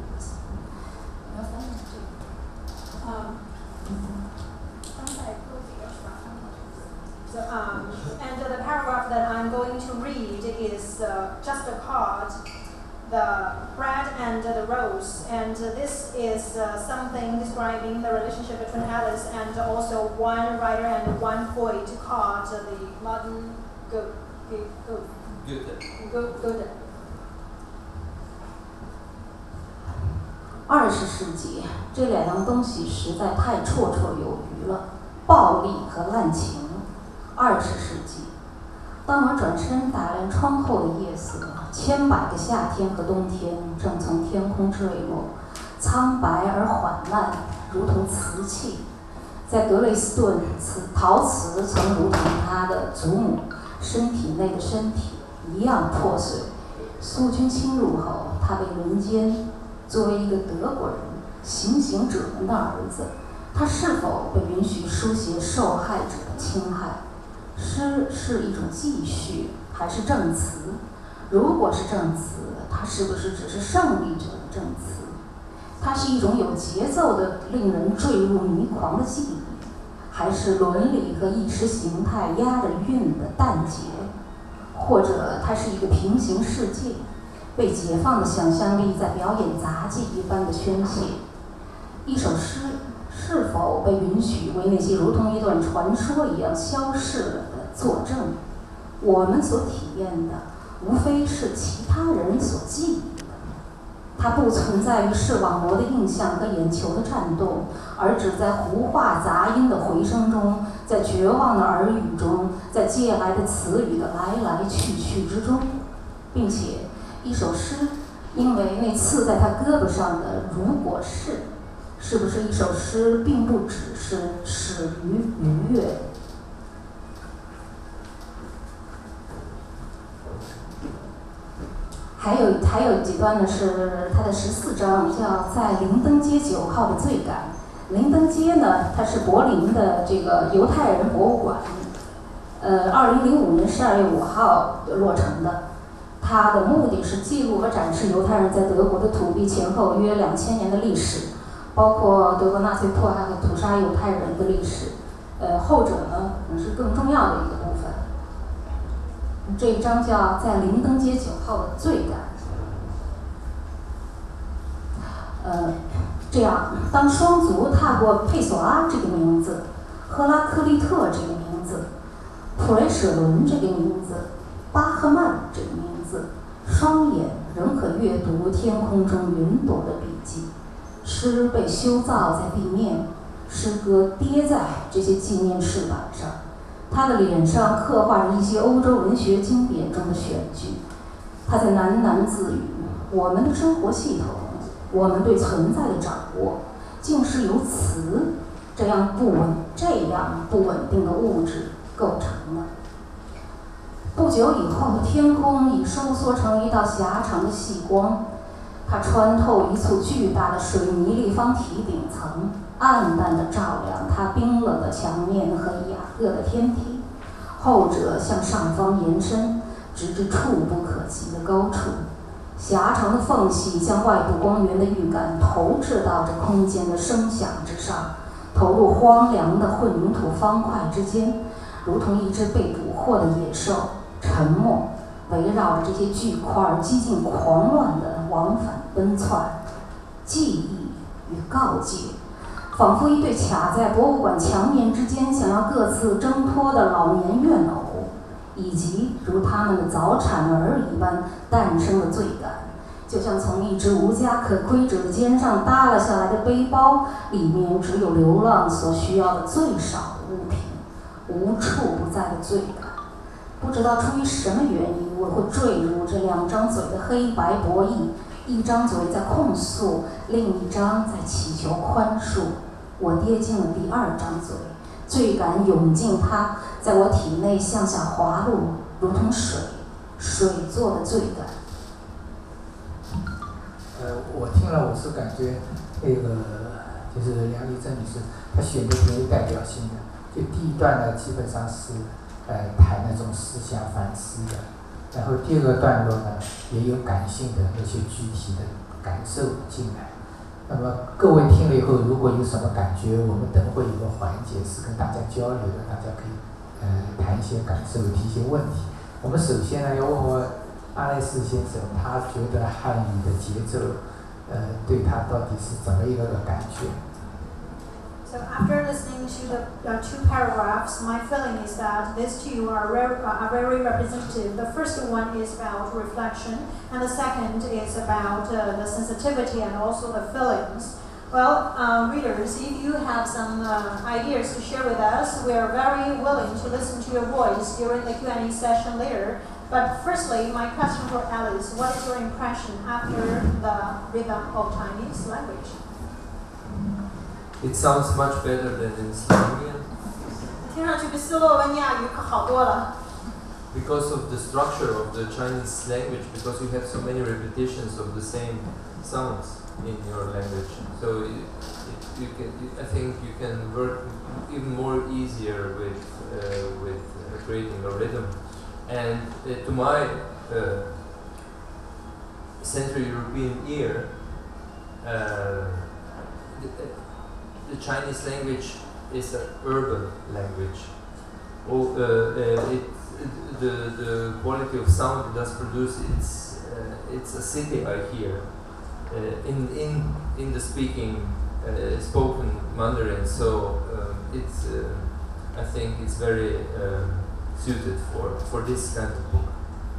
So, um, and uh, the paragraph that I'm going to read is uh, just called The Bread and the Rose, and uh, this is uh, something describing the relationship between Alice and also one writer and one poet called uh, the Modern Goethe. Goethe. 二十世纪，这两样东西实在太绰绰有余了，暴力和滥情。二十世纪，当我转身打量窗后的夜色，千百个夏天和冬天正从天空坠落，苍白而缓慢，如同瓷器。在德累斯顿，瓷陶瓷曾如同他的祖母身体内的身体一样破碎。苏军侵入后，他被轮奸。作为一个德国人，行刑者们的儿子，他是否被允许书写受害者的侵害？诗是一种记叙还是证词？如果是证词，它是不是只是胜利者的证词？它是一种有节奏的、令人坠入迷狂的记忆，还是伦理和意识形态押着韵的淡结？或者它是一个平行世界？被解放的想象力在表演杂技一般的宣泄。一首诗是否被允许为那些如同一段传说一样消逝了的作证？我们所体验的，无非是其他人所记忆的。它不存在于视网膜的印象和眼球的颤动，而只在胡话杂音的回声中，在绝望的耳语中，在借来的词语的来来去去之中。 并且一首诗，因为那刺在他胳膊上的“如果是”，是不是一首诗，并不只是始于愉悦。还有还有几段呢，是他的十四章，叫在林登街九号的罪感。林登街呢，它是柏林的这个犹太人博物馆，呃，二零零五年十二月五号落成的。它的目的是记录和展示犹太人在德国的土地前后约两千年的历史，包括德国纳粹迫害和屠杀犹太人的历史。呃，后者呢，可能是更重要的一个部分。这一章叫在林登街九号的罪感。呃，这样，当双足踏过佩索阿这个名字、赫拉克利特这个名字、普雷舍伦这个名字、巴赫曼这个名字，双眼仍可阅读天空中云朵的笔记。诗被修造在地面，诗歌跌在这些纪念饰板上。他的脸上刻画着一些欧洲文学经典中的选句，他在喃喃自语：我们的生活系统，我们对存在的掌握，竟是由词这样不稳、这样不稳定的物质构成的。不久以后，天空已收缩成一道狭长的细光，它穿透一簇巨大的水泥立方体顶层，暗淡地照亮它冰冷的墙面和雅各的天梯，后者向上方延伸，直至触不可及的高处。狭长的缝隙将外部光源的预感投掷到这空间的声响之上，投入荒凉的混凝土方块之间，如同一只被捕获的野兽，沉默围绕着这些巨块几近狂乱地往返奔窜。记忆与告诫，仿佛一对卡在博物馆墙面之间想要各自挣脱的老年怨偶，以及如他们的早产儿一般诞生的罪感，就像从一只无家可归者的肩上耷拉下来的背包，里面只有流浪所需要的最少的物品，无处不在的罪感。不知道出于什么原因，我会坠入这两张嘴的黑白博弈，一张嘴在控诉，另一张在祈求宽恕。我跌进了第二张嘴，罪感涌进它，在我体内向下滑落，如同水，水做的罪感。 呃，我听了，我是感觉那个就是梁丽珍女士，她选的挺有代表性的。就第一段呢，基本上是呃谈那种思想反思的，然后第二个段落呢，也有感性的那些具体的感受进来。那么各位听了以后，如果有什么感觉，我们等会有个环节是跟大家交流的，大家可以呃谈一些感受，提一些问题。我们首先呢要问问阿莱斯先生，他觉得汉语的节奏，呃，对他到底是怎么一个感觉？ So after listening to the uh, two paragraphs, my feeling is that these two are, re uh, are very representative. The first one is about reflection, and the second is about uh, the sensitivity and also the feelings. Well, uh, readers, if you have some uh, ideas to share with us, we are very willing to listen to your voice during the Q and A session later. But firstly, my question for Alice, what is your impression after the rhythm of Chinese language? It sounds much better than in Slovenian. 听上去比斯洛文尼亚语可好多了。 Because of the structure of the Chinese language, because you have so many repetitions of the same sounds in your language, so it, it, you can, I think you can work even more easier with uh, with uh, creating a rhythm. And uh, to my uh, Central European ear, uh, the, the Chinese language is an urban language. Oh, uh, uh, it, it, the the quality of sound it does produce, it's uh, it's a city I hear uh, in in in the speaking uh, spoken Mandarin. So um, it's uh, I think it's very uh, suited for for this kind of book.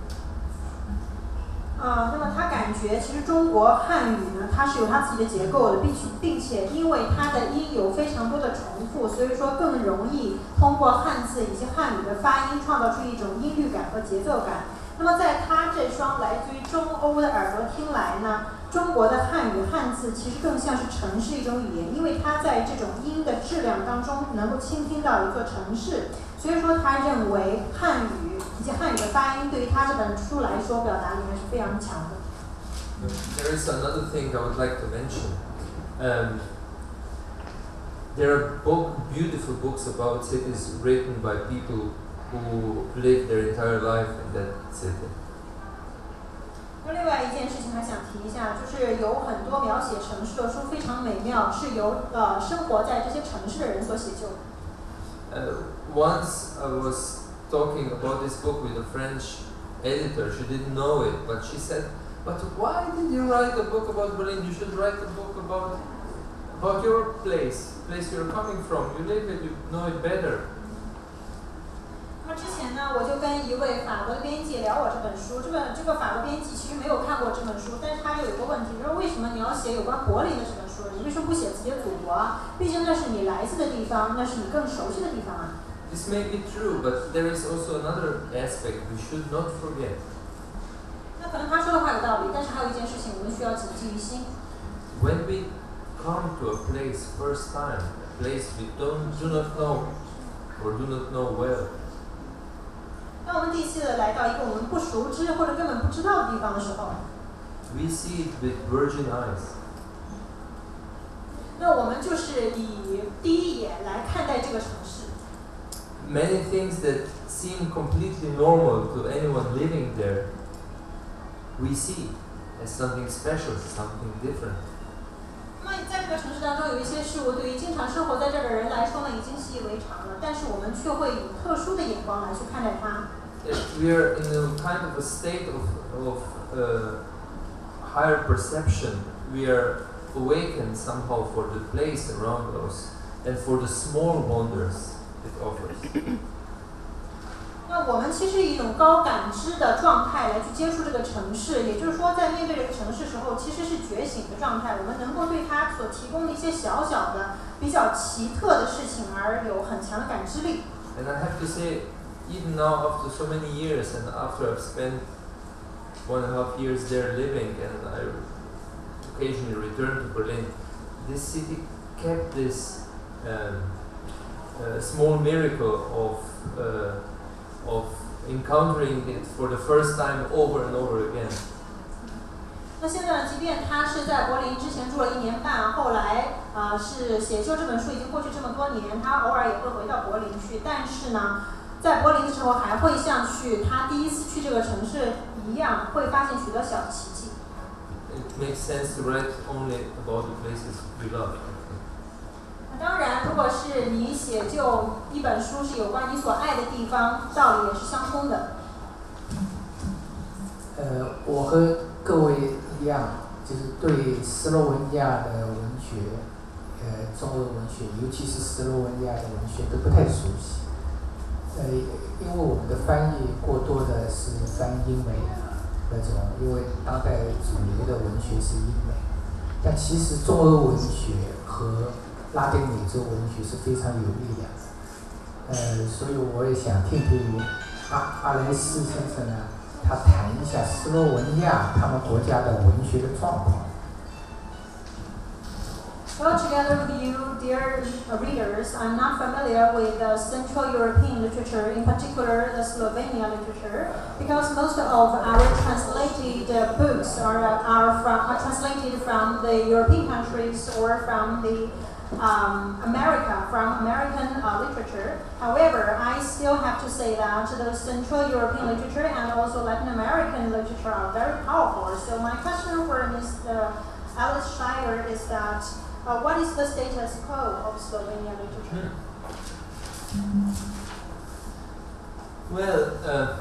呃，那么他感觉其实中国汉语呢，它是有它自己的结构的，并且并且因为它的音有非常多的重复，所以说更容易通过汉字以及汉语的发音创造出一种音律感和节奏感。 那么在他这双来自于中欧的耳朵听来呢，中国的汉语汉字其实更像是城市一种语言，因为他在这种音的质量当中能够倾听到一座城市，所以说他认为汉语以及汉语的发音对于他这本书来说表达力还是非常强的。 There is another thing I would like to mention. Um, there are book, beautiful books about cities written by people who lived their entire life in that city. 那另外一件事情还想提一下，就是有很多描写城市的书非常美妙，是由呃生活在这些城市的人所写就的。 Uh, once I was talking about this book with a French editor. She didn't know it, but she said, "But why did you write a book about Berlin? You should write a book about about your place, place you're coming from. You live it, you know it better." 那之前呢，我就跟一位法国的编辑聊我这本书。这本这个法国编辑其实没有看过这本书，但是他就有一个问题，就是为什么你要写有关柏林的这本书？你为什么不写自己的祖国啊？毕竟那是你来自的地方，那是你更熟悉的地方啊。 This may be true, but there is also another aspect we should not forget. 那可能他说的话有道理，但是还有一件事情我们需要谨记于心。 When we come to a place first time, a place we don't do not know or do not know well. 当我们第一次来到一个我们不熟知或者根本不知道的地方的时候 we see it with virgin eyes. 那我们就是以第一眼来看待这个城市。 Many things that seem completely normal to anyone living there, we see as something special, something different. 那么在这个城市当中，有一些事物对于经常生活在这儿的人来说呢，已经习以为常了，但是我们却会以特殊的眼光来去看待它。 We are in a kind of a state of, of uh, higher perception. We are awakened somehow for the place around us and for the small wonders it offers. 那我们其实以一种高感知的状态来去接触这个城市，也就是说，在面对这个城市时候，其实是觉醒的状态。我们能够对它所提供的一些小小的、比较奇特的事情而有很强的感知力。 And I have to say, even now after so many years and after I've spent one and a half years there living and I occasionally return to Berlin, this city kept this um, uh, small miracle of uh, of encountering it for the first time over and over again. 那现在呢，即便他是在柏林之前住了一年半，后来啊、呃、是写就这本书已经过去这么多年，他偶尔也会回到柏林去，但是呢，在柏林的时候还会像去他第一次去这个城市一样，会发现许多小的奇迹。 It makes sense to write only about the places we love. 当然，如果是你写就一本书是有关你所爱的地方，道理也是相通的。 呃，我和各位一样，就是对斯洛文尼亚的文学，呃，中欧文学，尤其是斯洛文尼亚的文学都不太熟悉。呃，因为我们的翻译过多的是翻英美的那种，因为当代主流的文学是英美，但其实中欧文学和拉丁美洲文学是非常有力量的，呃，所以我也想听听阿阿莱斯先生呢，他谈一下斯洛文尼亚他们国家的文学的状况。 Well, together with you, dear readers, I'm not familiar with the Central European literature, in particular the Slovenia literature, because most of our translated uh, books are, are, from, are translated from the European countries or from the Um, America, from American uh, literature. However, I still have to say that the Central European literature and also Latin American literature are very powerful. So my question for Mister Aleš Šteger is that uh, what is the status quo of Slovenian literature? Well, uh,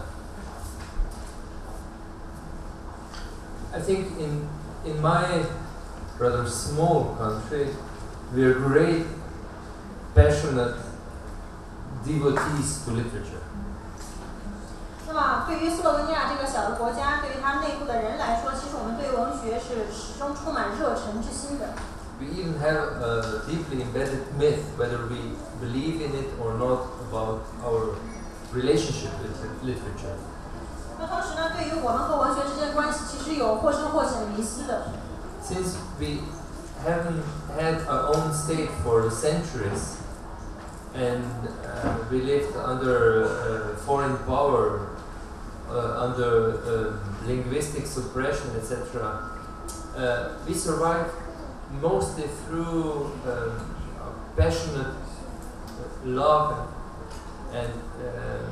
I think in in my rather small country, we are great, passionate devotees to literature. 那么，对于斯洛文尼亚这个小的国家，对于它内部的人来说，其实我们对文学是始终充满热忱之心的。 We even have a deeply embedded myth, whether we believe in it or not, about our relationship with literature. 那同时呢，对于我们和文学之间的关系，其实有或深或浅的迷思的。 Since we haven't had our own state for centuries, and uh, we lived under uh, foreign power, uh, under uh, linguistic suppression, et cetera, uh, we survived mostly through uh, passionate love and uh,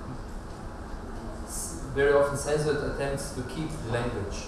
very often censored attempts to keep the language.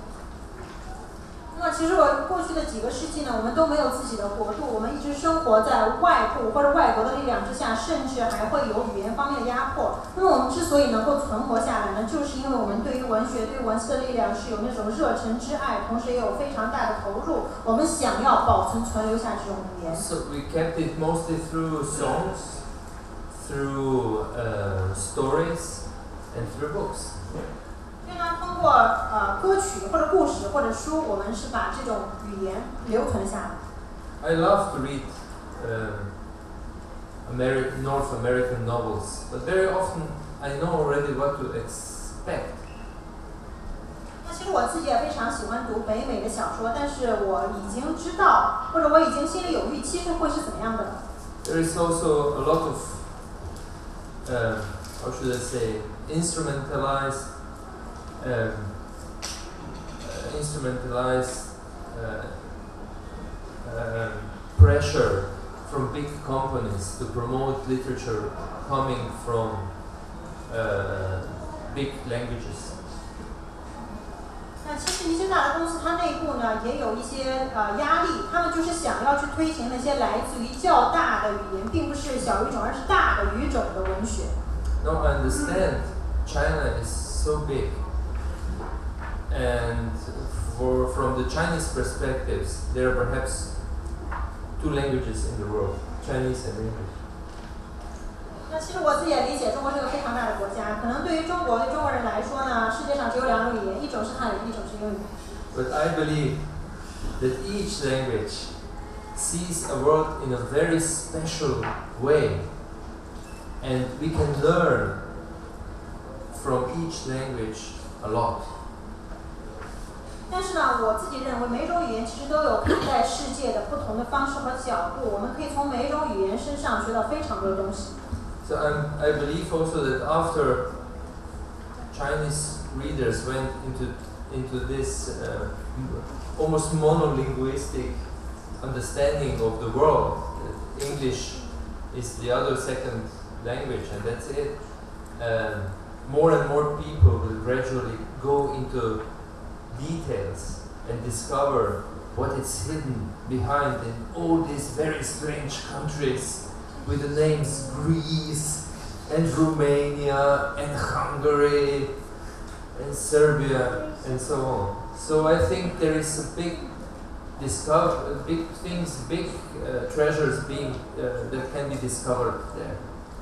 那其实我过去的几个世纪呢，我们都没有自己的国度，我们一直生活在外部或者外国的力量之下，甚至还会有语言方面的压迫。那么我们之所以能够存活下来呢，就是因为我们对于文学、对于文字的力量是有那种热忱之爱，同时也有非常大的投入。我们想要保存、存留下这种语言。 So we kept it mostly through songs, through uh, stories, and through books. 所以呢，通过呃歌曲或者故事或者书，我们是把这种语言留存下来。 I love to read uh, Ameri- North American novels, but very often I know already what to expect. 那其实我自己也非常喜欢读北美的小说，但是我已经知道，或者我已经心里有预期是会是怎么样的。 There is also a lot of, uh, how should I say, instrumentalized, um, uh, instrumentalized uh, uh, pressure from big companies to promote literature coming from uh, big languages. 那其实一些大的公司，它内部呢也有一些呃压力，他们就是想要去推行那些来自于较大的语言，并不是小语种，而是大的语种的文学。 Now I understand China is so big, and for from the Chinese perspectives, there are perhaps two languages in the world, Chinese and English. 那其实我自己也理解，中国是个非常大的国家，可能对于中国对中国人来说呢，世界上只有两种语言，一种是汉语，一种是英语。 But I believe that each language sees a world in a very special way, and we can learn from each language a lot. 但是呢，我自己认为每种语言其实都有看待世界的不同的方式和角度，我们可以从每一种语言身上学到非常多的东西。 So I'm, I believe also that after Chinese readers went into into this uh, almost monolinguistic understanding of the world, that English is the other second language and that's it, um, more and more people will gradually go into details and discover what is hidden behind in all these very strange countries with the names Greece and Romania and Hungary and Serbia and so on. So I think there is a big discover, big things, big uh, treasures being uh, that can be discovered there.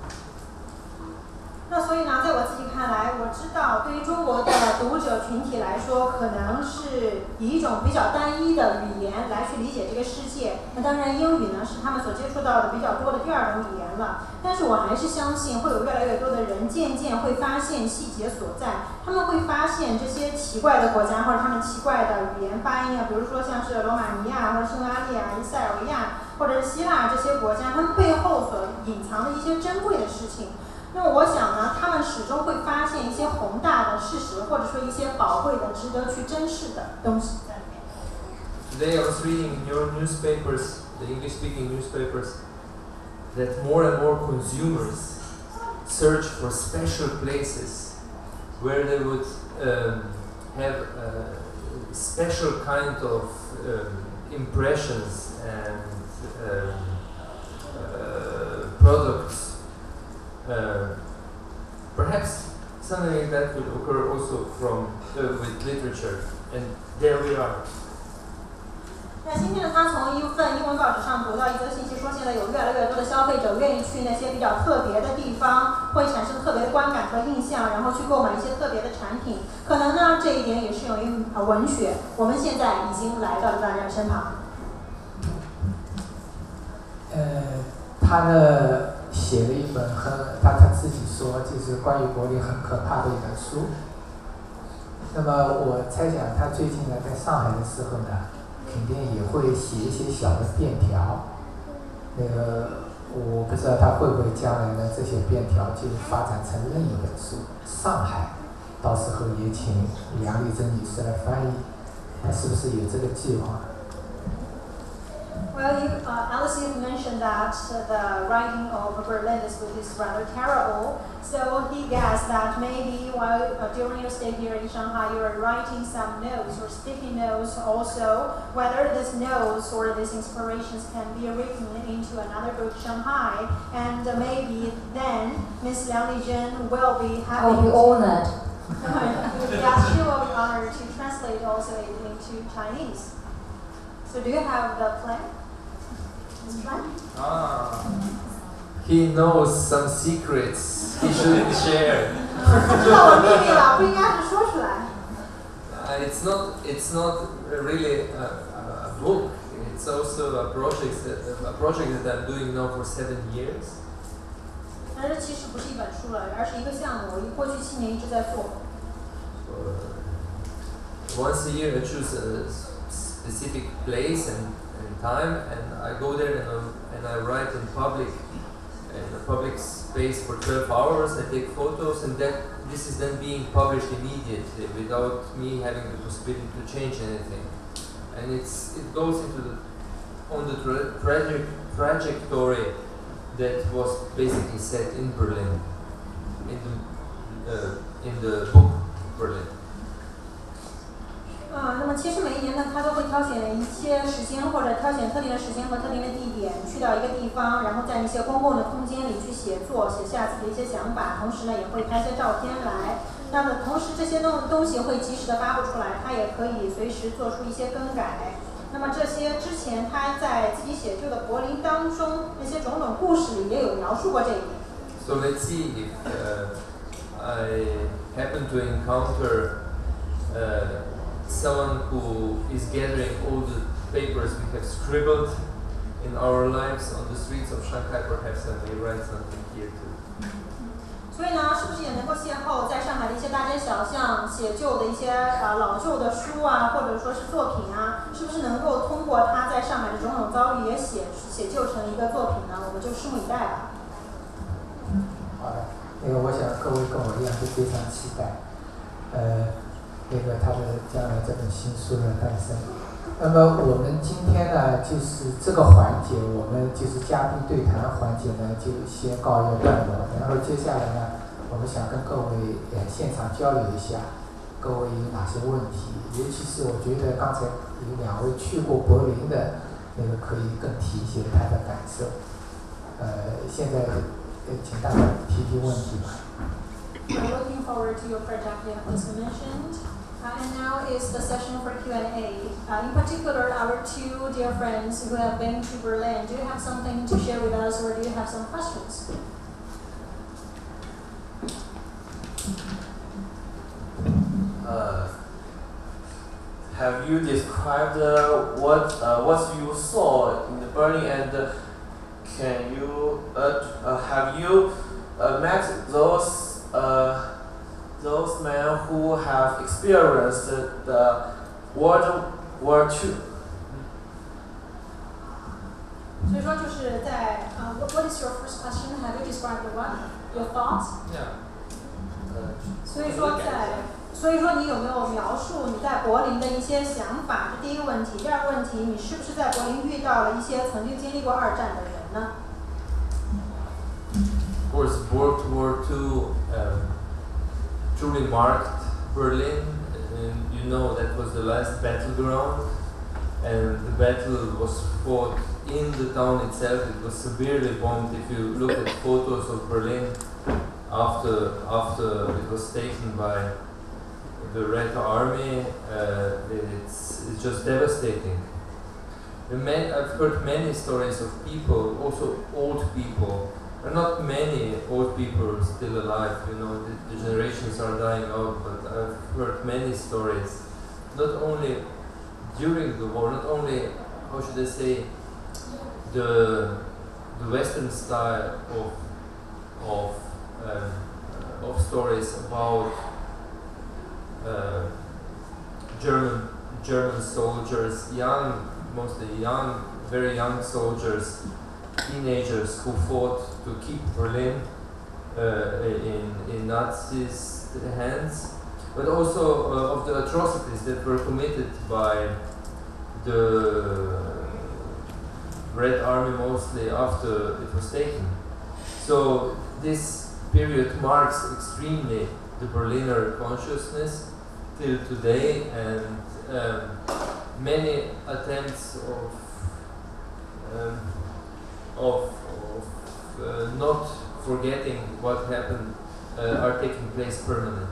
那所以呢，在我自己看来，我知道对于中国的读者群体来说，可能是以一种比较单一的语言来去理解这个世界。那当然，英语呢是他们所接触到的比较多的第二种语言了。但是我还是相信，会有越来越多的人渐渐会发现细节所在。他们会发现这些奇怪的国家或者他们奇怪的语言发音啊，比如说像是罗马尼亚或者匈牙利啊、塞尔维亚或者是希腊这些国家，他们背后所隐藏的一些珍贵的事情。那么我想呢，他们始终会发现一些宏大的事实，或者说一些宝贵的、值得去珍视的东西在里面。 Today I was reading in your newspapers, the English-speaking newspapers, that more and more consumers search for special places where they would um, have a special kind of um, impressions and um, uh, products. Uh, perhaps something like that could occur also from uh, with literature, and there we are. 那今天呢，他从一份英文报纸上读到一则信息，说现在有越来越多的消费者愿意去那些比较特别的地方，会产生特别的观感和印象，然后去购买一些特别的产品。可能呢，这一点也是由于呃文学，我们现在已经来到了大家身旁。 呃，他的写了一本很他他自己说就是关于柏林很可怕的一本书。那么我猜想他最近呢在上海的时候呢，肯定也会写一些小的便条。那个我不知道他会不会将来呢这些便条就发展成另一本书。上海到时候也请梁丽珍女士来翻译，他是不是有这个计划？ Well, you, uh, Alice, you've mentioned that uh, the writing of Berlin is, is rather terrible. So he guessed that maybe while uh, during your stay here in Shanghai, you are writing some notes or sticky notes also. Whether this notes or these inspirations can be written into another book, Shanghai, and uh, maybe then Miss Liang Lijun will be happy. I'll be honored. Yeah, she will be honored to translate also it into Chinese. So do you have the plan? This plan? Ah, he knows some secrets he shouldn't share. 知道我秘密了，不应该是说出来。 Uh, it's not. It's not really a, a, a book. It's also a project. That, a project that I'm doing now for seven years. 但是其实不是一本书了，而是一个项目，我过去七年一直在做。 So, uh, once a year I choose a specific place and, and time, and I go there and, um, and I write in public, in a public space for twelve hours. I take photos, and that this is then being published immediately without me having the possibility to change anything. And it's it goes into the on the tra tragic trajectory that was basically set in Berlin, in the uh, in the book Berlin. 啊，那么其实每一年呢，他都会挑选一些时间，或者挑选特定的时间和特定的地点，去到一个地方，然后在一些公共的空间里去写作，写下自己的一些想法，同时呢，也会拍些照片来。那么同时这些东东西会及时的发布出来，他也可以随时做出一些更改。那么这些之前他在自己写就的柏林当中那些种种故事里也有描述过这一点。 So let's see if uh, I happen to encounter uh, someone who is gathering all the papers we have scribbled in our lives on the streets of Shanghai. Perhaps I may write something here too. 所以呢，是不是也能够邂逅在上海的一些大街小巷写就的一些呃老旧的书啊，或者说是作品啊，是不是能够通过他在上海的种种遭遇也写写就成一个作品呢？我们就拭目以待吧。 好的，那个我想各位跟我一样都非常期待，呃，那个他的将来这本新书的诞生。那么我们今天呢，就是这个环节，我们就是嘉宾对谈环节呢，就先告一个段落。然后接下来呢，我们想跟各位呃现场交流一下，各位有哪些问题？尤其是我觉得刚才有两位去过柏林的，那个可以更提一些他的感受。呃，现在呃，请大家提提问题吧。 I'm looking forward to your project you have just mentioned. Uh, and now is the session for Q and A. Uh, in particular, our two dear friends who have been to Berlin, do you have something to share with us, or do you have some questions? Uh, have you described uh, what uh, what you saw in the Berlin, and uh, can you uh, uh, have you uh, met those uh, those men who have experienced the World War Two? 所以说就是在呃、uh, what, what is your first question? Have you described what? Your thoughts? Yeah. 所以说在，所以说你有没有描述你在柏林的一些想法？这第一个问题。第二个问题，你是不是在柏林遇到了一些曾经经历过二战的人呢？ Of course, World War Two um, truly marked Berlin, and you know that was the last battleground, and the battle was fought in the town itself. It was severely bombed. If you look at photos of Berlin after after it was taken by the Red Army, uh, it's it's just devastating. And man, I've heard many stories of people, also old people. There are not many old people still alive, you know, the, the generations are dying out, but I've heard many stories, not only during the war, not only, how should I say, the the Western style of of um, of stories about uh, German German soldiers, young, mostly young, very young soldiers, teenagers who fought to keep Berlin uh, in in Nazis' hands, but also uh, of the atrocities that were committed by the Red Army mostly after it was taken. So this period marks extremely the Berliner consciousness till today, and um, many attempts of um, of, of uh, not forgetting what happened uh, are taking place permanently.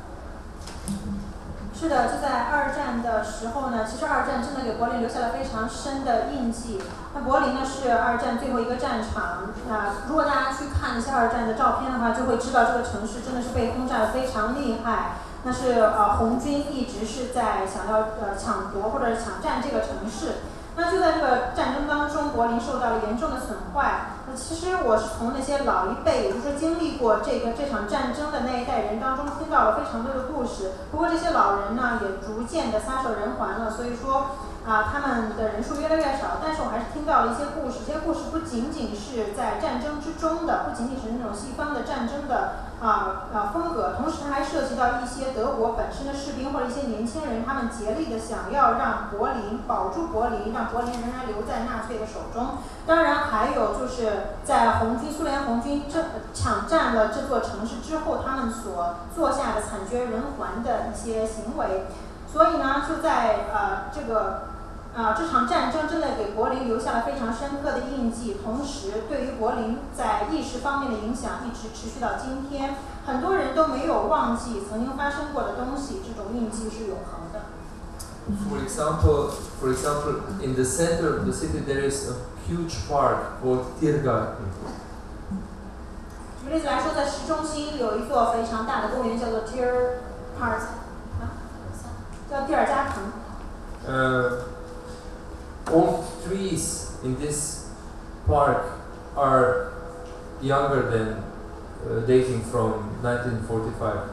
是的，就在二战的时候呢，其实二战真的给柏林留下了非常深的印记。那柏林呢是二战最后一个战场，啊、呃，如果大家去看一下二战的照片的话，就会知道这个城市真的是被轰炸得非常厉害。那是呃红军一直是在想要呃抢夺或者抢占这个城市。那就在这个战争当中，柏林受到了严重的损坏。那其实我是从那些老一辈，也就是说经历过这个这场战争的那一代人当中听到了非常多的故事。不过这些老人呢，也逐渐的撒手人寰了，所以说啊、呃，他们的人数越来越少。但是我还是听到了一些故事，这些故事不仅仅是在战争之中的，不仅仅是那种西方的战争的啊啊风格，同时它还涉及到一些德国本身的士兵或者一些年轻人，他们竭力的想要让柏林保住柏林，让柏林仍然留在纳粹的手中。当然还有就是在红军苏联红军这抢占了这座城市之后，他们所做下的惨绝人寰的一些行为。所以呢，就在呃这个。啊、呃，这场战争真的给柏林留下了非常深刻的印记，同时对于柏林在意识方面的影响一直持续到今天。很多人都没有忘记曾经发生过的东西，这种印记是永恒的。 For example, for example, in the center of the city there is a huge park called Tiergarten. 举例子来说，在市中心有一座非常大的公园，叫做 Tier Park， 啊，叫蒂尔加滕。 呃。All trees in this park are younger than uh, dating from nineteen forty-five.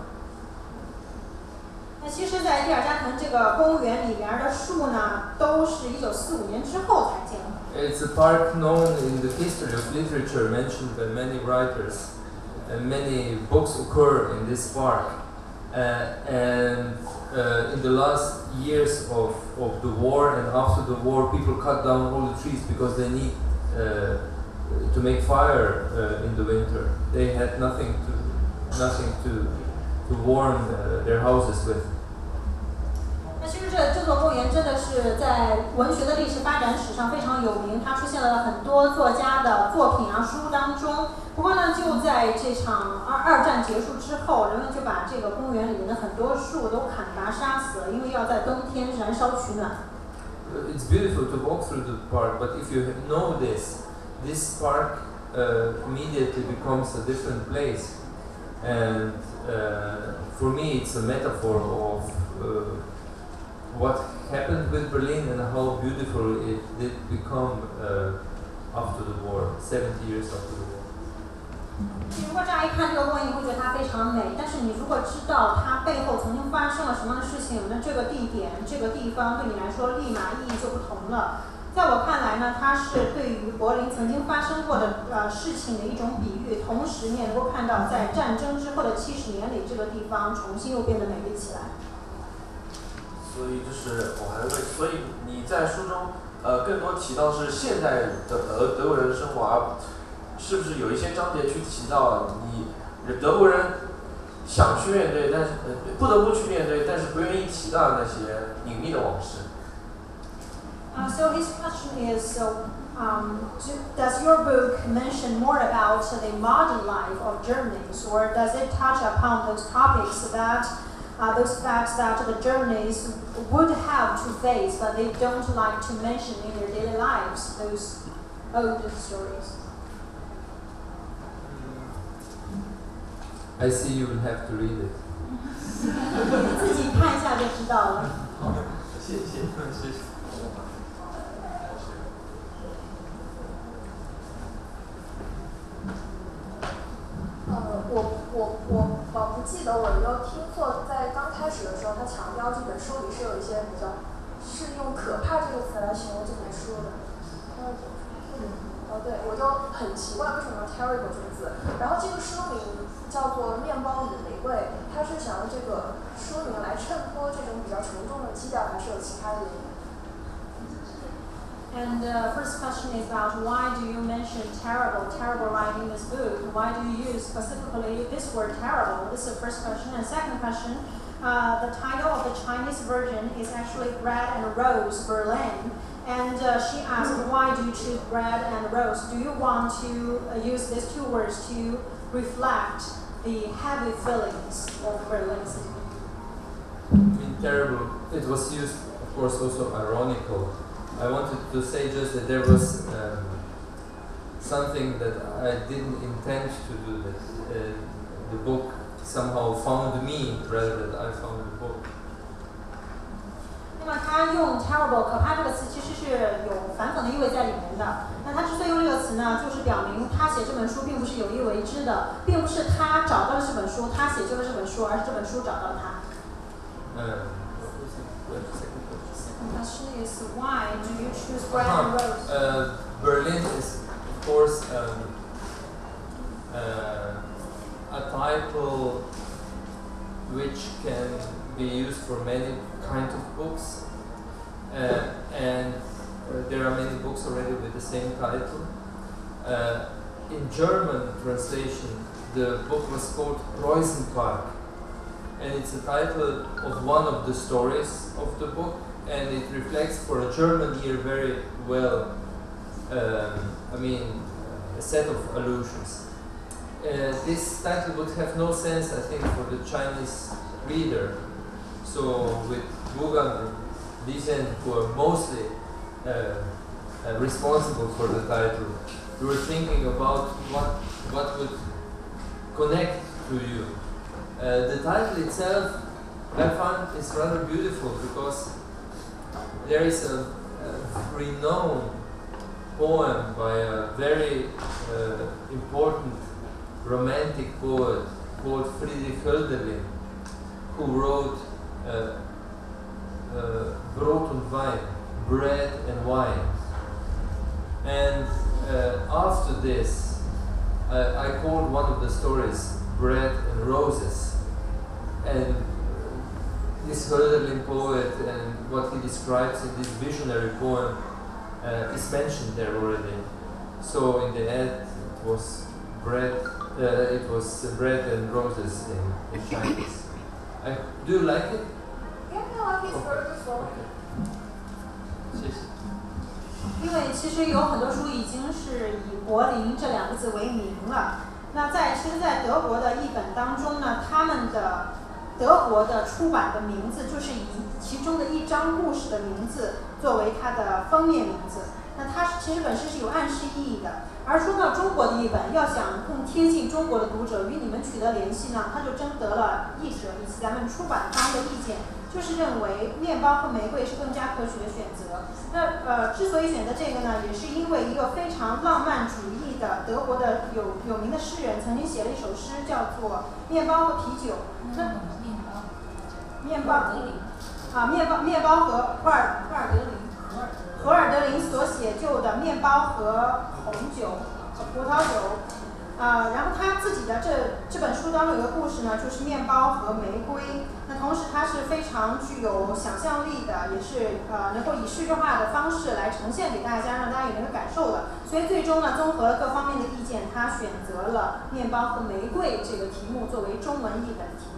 那其实，在蒂尔加滕这个公园里面的树呢，都是一九四五年之后才建的。 It's a park known in the history of literature, mentioned by many writers, and many books occur in this park. Uh, and uh, in the last years of, of the war and after the war, people cut down all the trees because they need uh, to make fire uh, in the winter. They had nothing to nothing to to warm uh, their houses with. 那其实这这座公园真的是在文学的历史发展史上非常有名，它出现了很多作家的作品啊书当中。不过呢，就在这场二二战结束之后，人们就把这个公园里面的很多树都砍伐杀死了，因为要在冬天燃烧取暖。 It's beautiful to walk through the park, but if you know this, this park uh, immediately becomes a different place, and uh, for me it's a metaphor of uh, what happened with Berlin and how beautiful it did become uh, after the war, seventy years after the war. 如果乍一看这个公园，你会觉得它非常美，但是你如果知道它背后曾经发生了什么样的事情，那这个地点、这个地方对你来说立马意义就不同了。在我看来呢，它是对于柏林曾经发生过的呃事情的一种比喻，同时你也能够看到在战争之后的七十年里，这个地方重新又变得美丽起来。 所以就是我还问，所以你在书中呃更多提到是现代的德德国人的生活，而是不是有一些章节去提到你德国人想去面对，但是呃不得不去面对，但是不愿意提到那些隐秘的往事。 Uh, so his question is, so um, do, does your book mention more about the modern life of Germans, or does it touch upon those topics that, uh, those facts that the Germans would have to face, but they don't like to mention in their daily lives, those old stories? I see you will have to read it. 自己看一下就知道了。 好，谢谢，谢谢。 我我我不记得我有听错，在刚开始的时候，他强调这本书里是有一些比较是用可怕这个词来形容这本书的。哦，对，我就很奇怪为什么用 terrible 这个字。然后这个书名叫做《面包与玫瑰》，它是想用这个书名来衬托这种比较沉重的基调，还是有其他的原因？ And the first question is about why do you mention terrible, terrible right in this book? Why do you use specifically this word terrible? This is the first question. And second question, uh, the title of the Chinese version is actually Bread and Rose Berlin. And uh, she asked, why do you choose bread and rose? Do you want to uh, use these two words to reflect the heavy feelings of Berlin city? I mean, terrible. It was used, of course, also ironical. I wanted to say just that there was um, something that I didn't intend to do, that uh, the book somehow found me rather than I found the book. 那么他用 terrible 可怕这个词其实是有反讽的意味在里面的。那他之所以用这个词呢，就是表明他写这本书并不是有意为之的，并不是他找到了这本书，他写就了这本书，而是这本书找到了他。 Um, The question is why do you choose bread and rose? Uh, Berlin is, of course, um, uh, a title which can be used for many kinds of books, uh, and uh, there are many books already with the same title. Uh, in German translation, the book was called Preußenpark, and it's a title of one of the stories of the book. And it reflects for a German ear very well, um, I mean, a set of allusions. Uh, this title would have no sense, I think, for the Chinese reader. So with Gugan and Lisen, who are mostly uh, uh, responsible for the title, we were thinking about what, what would connect to you. Uh, the title itself, I found, is rather beautiful because there is a, a renowned poem by a very uh, important romantic poet called Friedrich Hölderlin, who wrote uh, uh, Brot und Wein, bread and wine. And uh, after this, uh, I called one of the stories Bread and Roses. And this Hölderlin poet and what he describes in this visionary poem uh, is mentioned there already. So in the end, it was bread. Uh, it was bread and roses in, in Chinese. I, do you like it? Yeah, I like it. It's very beautiful. 谢谢。 因为其实有很多书已经是以柏林这两个字为名了。那在其实，在德国的译本当中呢，他们的德国的出版的名字就是以其中的一章故事的名字作为它的封面名字。那它其实本身是有暗示意义的。而说到中国的译本，要想更贴近中国的读者，与你们取得联系呢，他就征得了译者以及咱们出版方的意见，就是认为面包和玫瑰是更加可取的选择。那呃，之所以选择这个呢，也是因为一个非常浪漫主义的德国的有有名的诗人曾经写了一首诗，叫做《面包和啤酒》。那面包， 面包啊，面包面包和库尔库尔德林。荷尔德林所写就的面包和红酒和葡萄酒，呃，然后他自己的这这本书当中有个故事呢，就是面包和玫瑰。那同时它是非常具有想象力的，也是呃能够以视觉化的方式来呈现给大家，让大家有那个感受的。所以最终呢，综合了各方面的意见，他选择了面包和玫瑰这个题目作为中文译本的题目。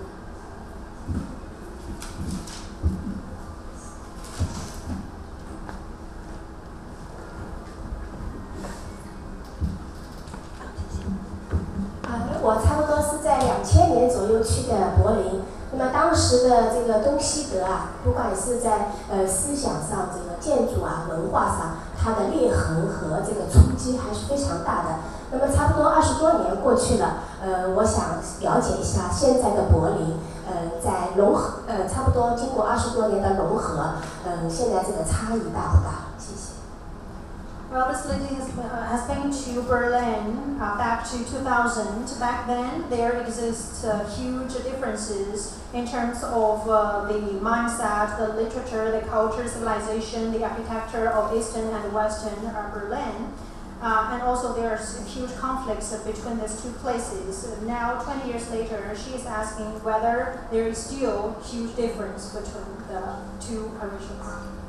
我差不多是在两千年左右去的柏林。那么当时的这个东西德啊，不管是在呃思想上、这个建筑啊、文化上，它的裂痕和这个冲击还是非常大的。那么差不多二十多年过去了，呃，我想了解一下现在的柏林，呃，在融合，呃，差不多经过二十多年的融合，嗯、呃，现在这个差异大不大？谢谢。 Well, this lady has, uh, has been to Berlin uh, back to two thousand. Back then, there exist uh, huge differences in terms of uh, the mindset, the literature, the culture, civilization, the architecture of Eastern and Western uh, Berlin. Uh, and also there's huge conflicts uh, between these two places. Uh, now, twenty years later, she is asking whether there is still huge difference between the two regions.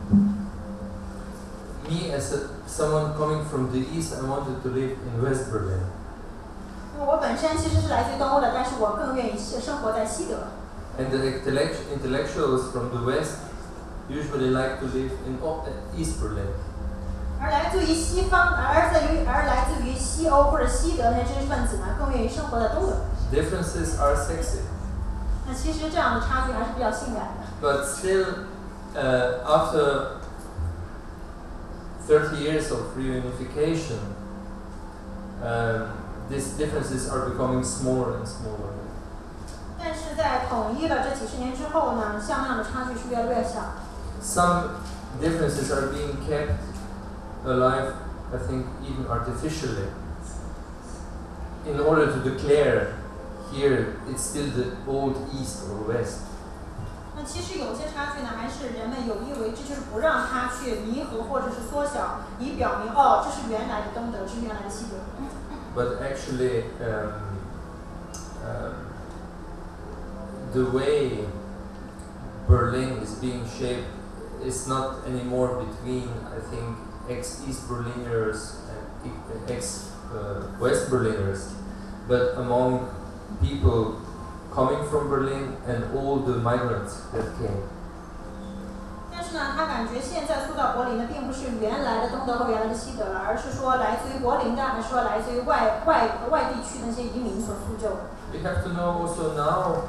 Me, as a, someone coming from the east, I wanted to live in West Berlin. 我本身其实是来自东欧的，但是我更愿意生活在西德。 And the intellect intellectuals from the west usually like to live in o East Berlin. 而来自于西方，而在于而来自于西欧或者西德那些知识分子呢，更愿意生活在东德。 Differences are sexy. 那其实这样的差距还是比较性感的。 But still, uh, after thirty years of reunification, um, these differences are becoming smaller and smaller. 但是在统一了这几十年之后呢，像那样的差距是越来越小。 Some differences are being kept alive, I think, even artificially, in order to declare here it's still the old East or West. 那其实有些差距呢，还是人们有意为之，就是不让它去弥合或者是缩小，以表明哦，这是原来的东德，这是原来的西德。 But actually, um, um, the way Berlin is being shaped is not anymore between, I think, ex-East Berliners and ex-West Berliners, but among people coming from Berlin and all the migrants that came. 但是呢，他感觉现在塑造柏林的并不是原来的东德和原来的西德了，而是说来自于柏林的，还是说来自于外外外地区的那些移民所塑就的。 We have to know also now,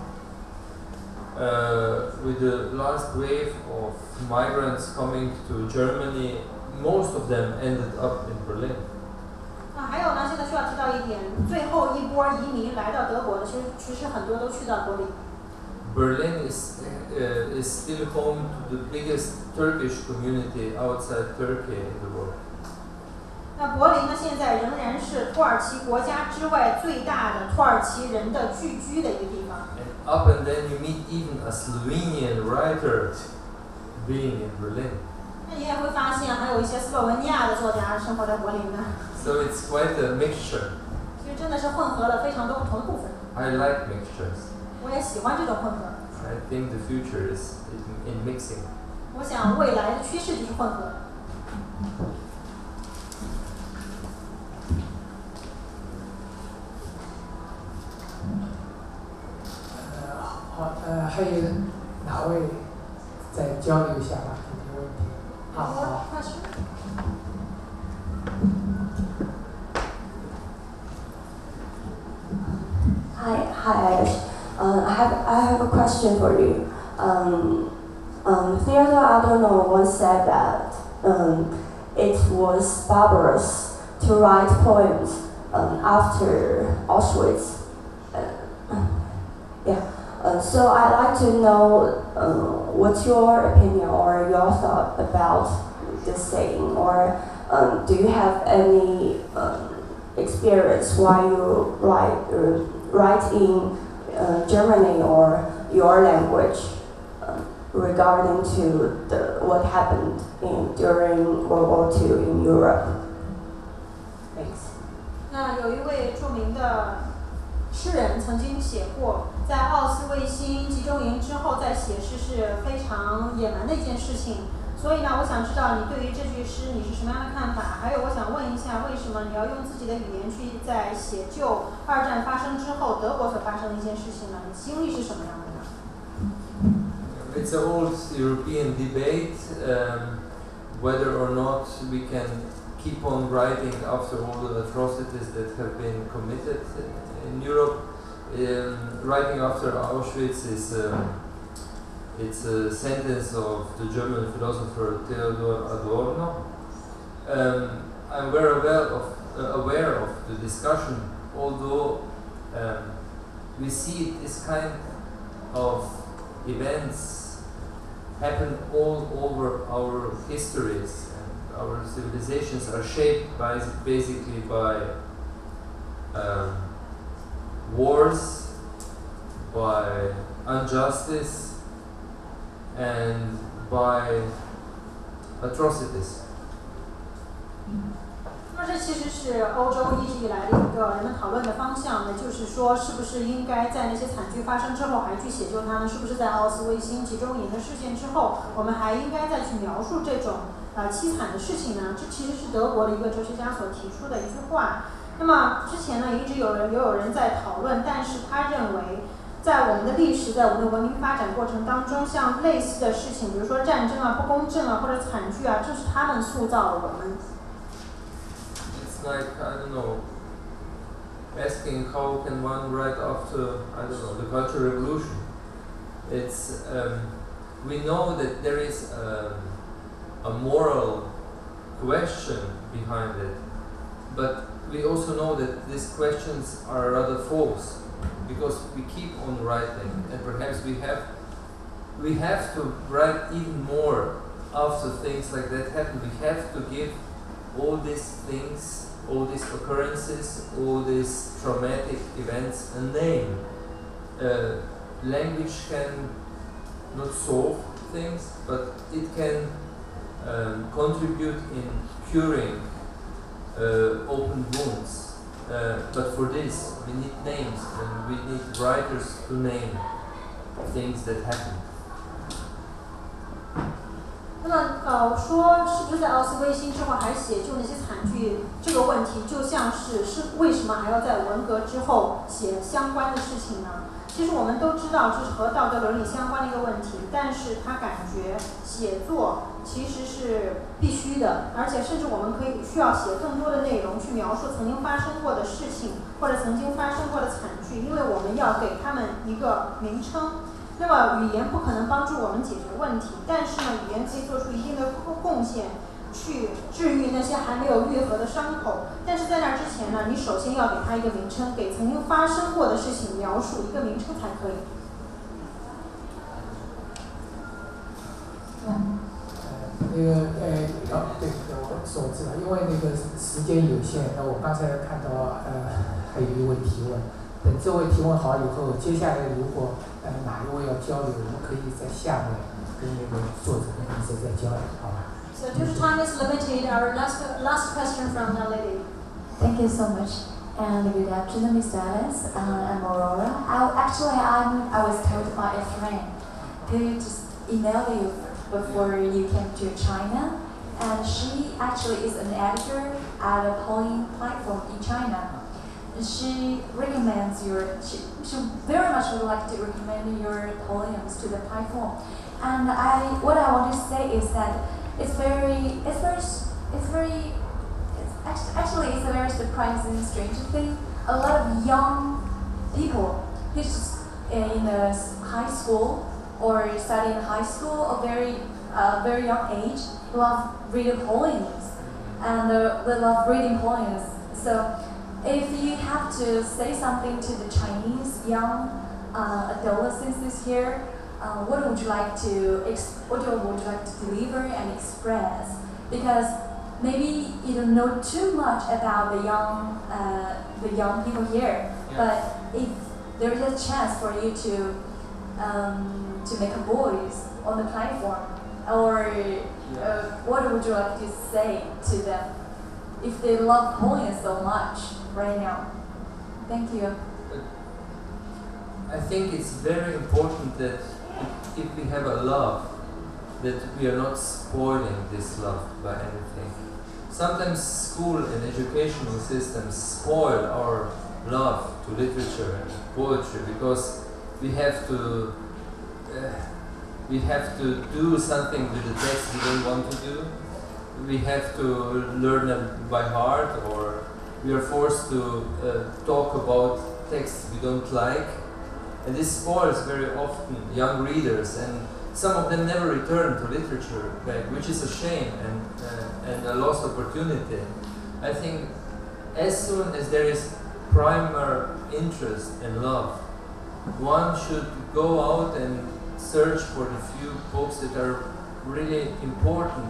uh, with the last wave of migrants coming to Germany, most of them ended up in Berlin. 啊，还有呢，现在需要提到一点，最后一波移民来到德国的，其实其实很多都去到柏林。 Berlin is uh, is still home to the biggest Turkish community outside Turkey in the world. 那柏林呢，现在仍然是土耳其国家之外最大的土耳其人的聚居的一个地方。 And up and then you meet even a Slovenian writer being in Berlin. 那你也会发现，还有一些斯洛文尼亚的作家生活在柏林呢。 So it's quite a mixture. 其实真的是混合了非常多不同的部分。 I like mixtures. 我也喜欢这种混合。 I think the future is in, in mixing. 我想未来的趋势就是混合。 呃，好，呃，还有哪位再交流一下吧？这些问题。好好。 Hi, hi, Aleš. Uh, I have I have a question for you. Um, um, Theodore Adorno once said that um, it was barbarous to write poems um, after Auschwitz. Uh, yeah. Uh, so I'd like to know uh, what's your opinion or your thought about this saying, or um, do you have any um, experience while you write? Uh, write in uh, Germany or your language uh, regarding to the, what happened in, during World War Two in Europe. Thanks. 那有一位著名的诗人曾经写过，在奥斯卫辛集中营之后再写诗是非常野蛮的一件事情。所以呢，我想知道你对于这句诗你是什么样的看法？还有，我想问一下，为什么你要用自己的语言去在写就二战发生之后德国所发生的一件事情呢？你经历是什么样的呢？ It's an old European debate um, whether or not we can keep on writing after all the atrocities that have been committed in Europe. Um, writing after Auschwitz is um, it's a sentence of the German philosopher Theodor Adorno. Um, I'm very aware of, uh, aware of the discussion, although um, we see this kind of events happen all over our histories and our civilizations are shaped by basically by um, wars, by injustice, and by atrocities. 那这其实是欧洲一直以来的一个人们讨论的方向呢，就是说，是不是应该在那些惨剧发生之后还去写就它们？是不是在奥斯维辛集中营的事件之后，我们还应该再去描述这种呃凄惨的事情呢？这其实是德国的一个哲学家所提出的一句话。那么之前呢，一直有人也有人在讨论，但是他认为，在我们的历史，在我们的文明发展过程当中，像类似的事情，比如说战争啊、不公正啊或者惨剧啊，这是他们塑造了我们。 It's like, I don't know, asking how can one write after, I don't know, the Cultural Revolution. It's, um, we know that there is a, a moral question behind it, but we also know that these questions are rather false, because we keep on writing, and perhaps we have, we have to write even more after things like that happen. We have to give all these things, all these occurrences, all these traumatic events a name. Uh, language can not solve things, but it can um, contribute in curing uh, open wounds. Uh, but for this, we need names, and we need writers to name things that happen. 那么，呃，说是不是在奥斯维辛之后还写就那些惨剧这个问题，就像是是为什么还要在文革之后写相关的事情呢？其实我们都知道这是和道德伦理相关的一个问题，但是他感觉写作其实是必须的，而且甚至我们可以需要写更多的内容去描述曾经发生过的事情或者曾经发生过的惨剧，因为我们要给他们一个名称。那么语言不可能帮助我们解决问题，但是呢，语言可以做出一定的贡献，去治愈那些还没有愈合的伤口。但是在那之前呢，你首先要给它一个名称，给曾经发生过的事情描述一个名称才可以。 嗯，呃，那个呃，哦，对，我所知道，因为那个时间有限，那我刚才看到呃还有一位提问，等这位提问好以后，接下来如果呃哪一位要交流，我们可以在下面跟那个作者跟译者再交流，好吧？ So due to time is limited, our last last question from the lady. Thank you so much. And good afternoon, Mister Aleš. Uh, I'm Aurora. I, actually, I'm, I was told by a friend who just emailed you before you came to China. And she actually is an editor at a polling platform in China. She recommends your, she, she very much would like to recommend your poems to the platform. And I, what I want to say is that it's very, it's very, it's very, it's actually it's a very surprising, strange thing. A lot of young people who's just in a high school or studying high school, a very, uh, very young age, love reading poems, and uh, they love reading poems. So, if you have to say something to the Chinese young uh, adolescents here, uh, what would you like to ex what would you like to deliver and express? Because maybe you don't know too much about the young uh, the young people here, yeah. But if there is a chance for you to um, to make a voice on the platform, or yeah. uh, what would you like to say to them if they love poems so much right now? Thank you. I think it's very important that if we have a love, that we are not spoiling this love by anything. Sometimes school and educational systems spoil our love to literature and poetry because we have to uh, we have to do something with the text we don't want to do. We have to learn them by heart, or we are forced to uh, talk about texts we don't like. And this spoils very often young readers, and some of them never return to literature, right, which is a shame and, uh, and a lost opportunity. I think as soon as there is primary interest and love, one should go out and search for the few books that are really important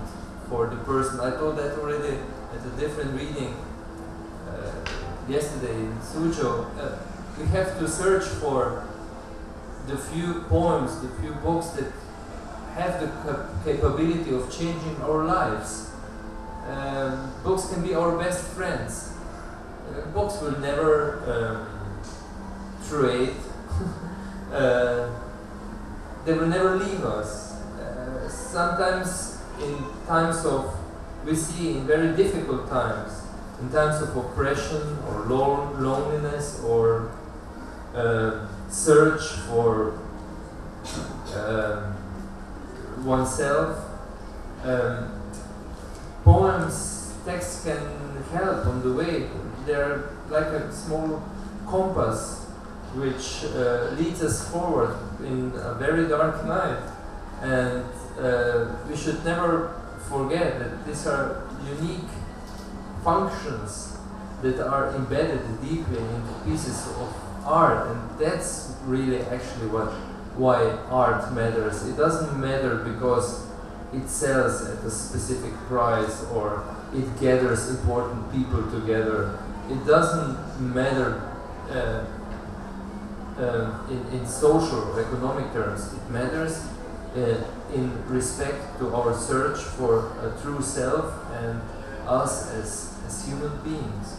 for the person. I told that already at a different reading uh, yesterday in Suzhou. Uh, we have to search for the few poems, the few books that have the cap capability of changing our lives. Um, books can be our best friends. Uh, books will never um, trade. uh, they will never leave us. Uh, sometimes in times of, we see in very difficult times, in times of oppression or lon loneliness or uh, search for um, oneself, um, poems, texts can help on the way. They're like a small compass which uh, leads us forward in a very dark night, and uh, we should never forget that these are unique functions that are embedded deeply into pieces of art, and that's really actually what why art matters. It doesn't matter because it sells at a specific price or it gathers important people together. It doesn't matter uh, uh, in, in social or economic terms. It matters uh, in respect to our search for a true self and us as, as human beings.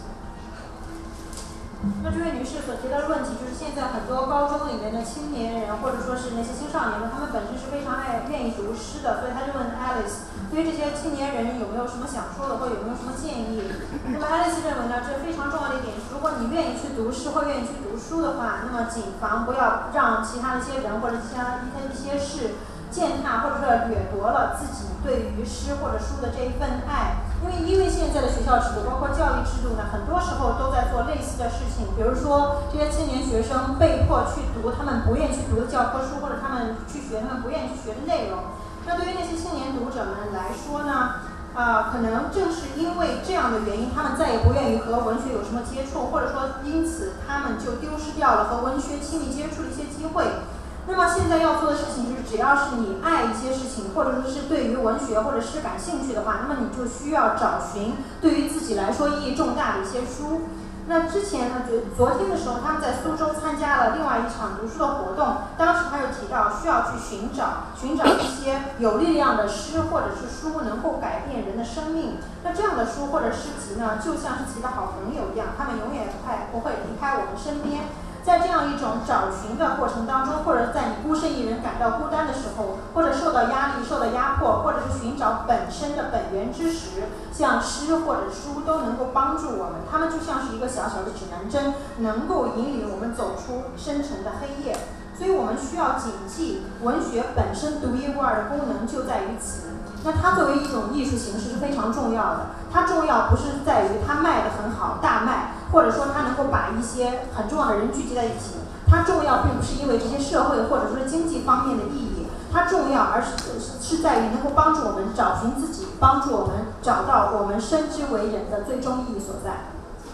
那这位女士所提到的问题，就是现在很多高中里面的青年人，或者说是那些青少年们，他们本身是非常爱愿意读诗的，所以他就问 Alice， 对于这些青年人有没有什么想说的，或有没有什么建议？那么 Alice 认为呢，这非常重要的一点是，如果你愿意去读诗或愿意去读书的话，那么谨防不要让其他的一些人或者其他一些事践踏或者是掠夺了自己对于诗或者书的这一份爱。因为因为现在的学校制度，包括教育制度呢，很多时候都在做类似的事情。比如说，这些青年学生被迫去读他们不愿意去读的教科书，或者他们去学他们不愿意去学的内容。那对于那些青年读者们来说呢，呃，可能正是因为这样的原因，他们再也不愿意和文学有什么接触，或者说因此他们就丢失掉了和文学亲密接触的一些机会。那么现在要做的事情就是，只要是你爱一些事情，或者说是对于文学或者诗感兴趣的话，那么你就需要找寻对于自己来说意义重大的一些书。那之前呢，昨昨天的时候，他们在苏州参加了另外一场读书的活动，当时他就提到需要去寻找寻找一些有力量的诗或者是书，能够改变人的生命。那这样的书或者诗集呢，就像是自己的好朋友一样，他们永远不会不会离开我们身边。在这样一种找寻的过程当中，或者在你孤身一人感到孤单的时候，或者受到压力、受到压迫，或者是寻找本身的本源之时，像诗或者书都能够帮助我们。它们就像是一个小小的指南针，能够引领我们走出深沉的黑夜。所以我们需要谨记，文学本身独一无二的功能就在于此。那它作为一种艺术形式是非常重要的。它重要不是在于它卖得很好，大卖。或者说它能够把一些很重要的人聚集在一起，它重要并不是因为这些社会或者说经济方面的意义，它重要而是是在于能够帮助我们找寻自己，帮助我们找到我们深知为人的最终意义所在。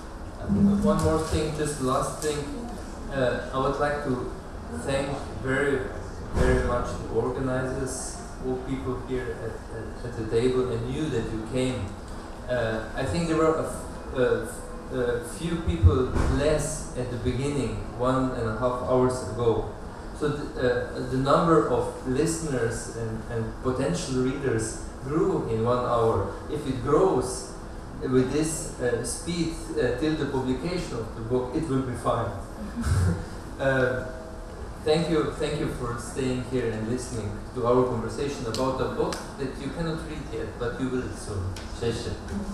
One more thing, just last thing, uh, I would like to thank very, very much the organizers, all people here at, at, at the table, and you that you came. Uh, I think there were a, a Uh, few people less at the beginning, one and a half hours ago. So the, uh, the number of listeners and, and potential readers grew in one hour. If it grows with this uh, speed uh, till the publication of the book, it will be fine. uh, thank you, thank you for staying here and listening to our conversation about a book that you cannot read yet, but you will soon. 谢谢。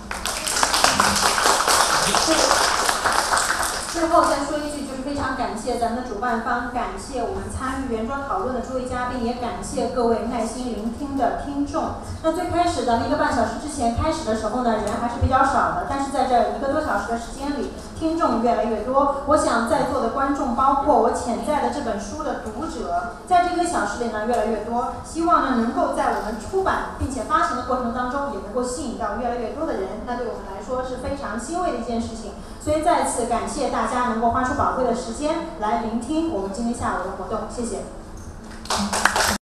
最后再说一句，就是非常感谢咱们的主办方，感谢我们参与圆桌讨论的诸位嘉宾，也感谢各位耐心聆听的听众。那最开始咱们一个半小时之前开始的时候呢，人还是比较少的，但是在这一个多小时的时间里，听众越来越多。我想在座的观众，包括我潜在的这本书的读者，在这一个小时里呢越来越多。希望呢能够在我们出版并且发行的过程当中，也能够吸引到越来越多的人。那对我们来说是非常欣慰的一件事情。所以再次感谢大家能够花出宝贵的时间来聆听我们今天下午的活动，谢谢。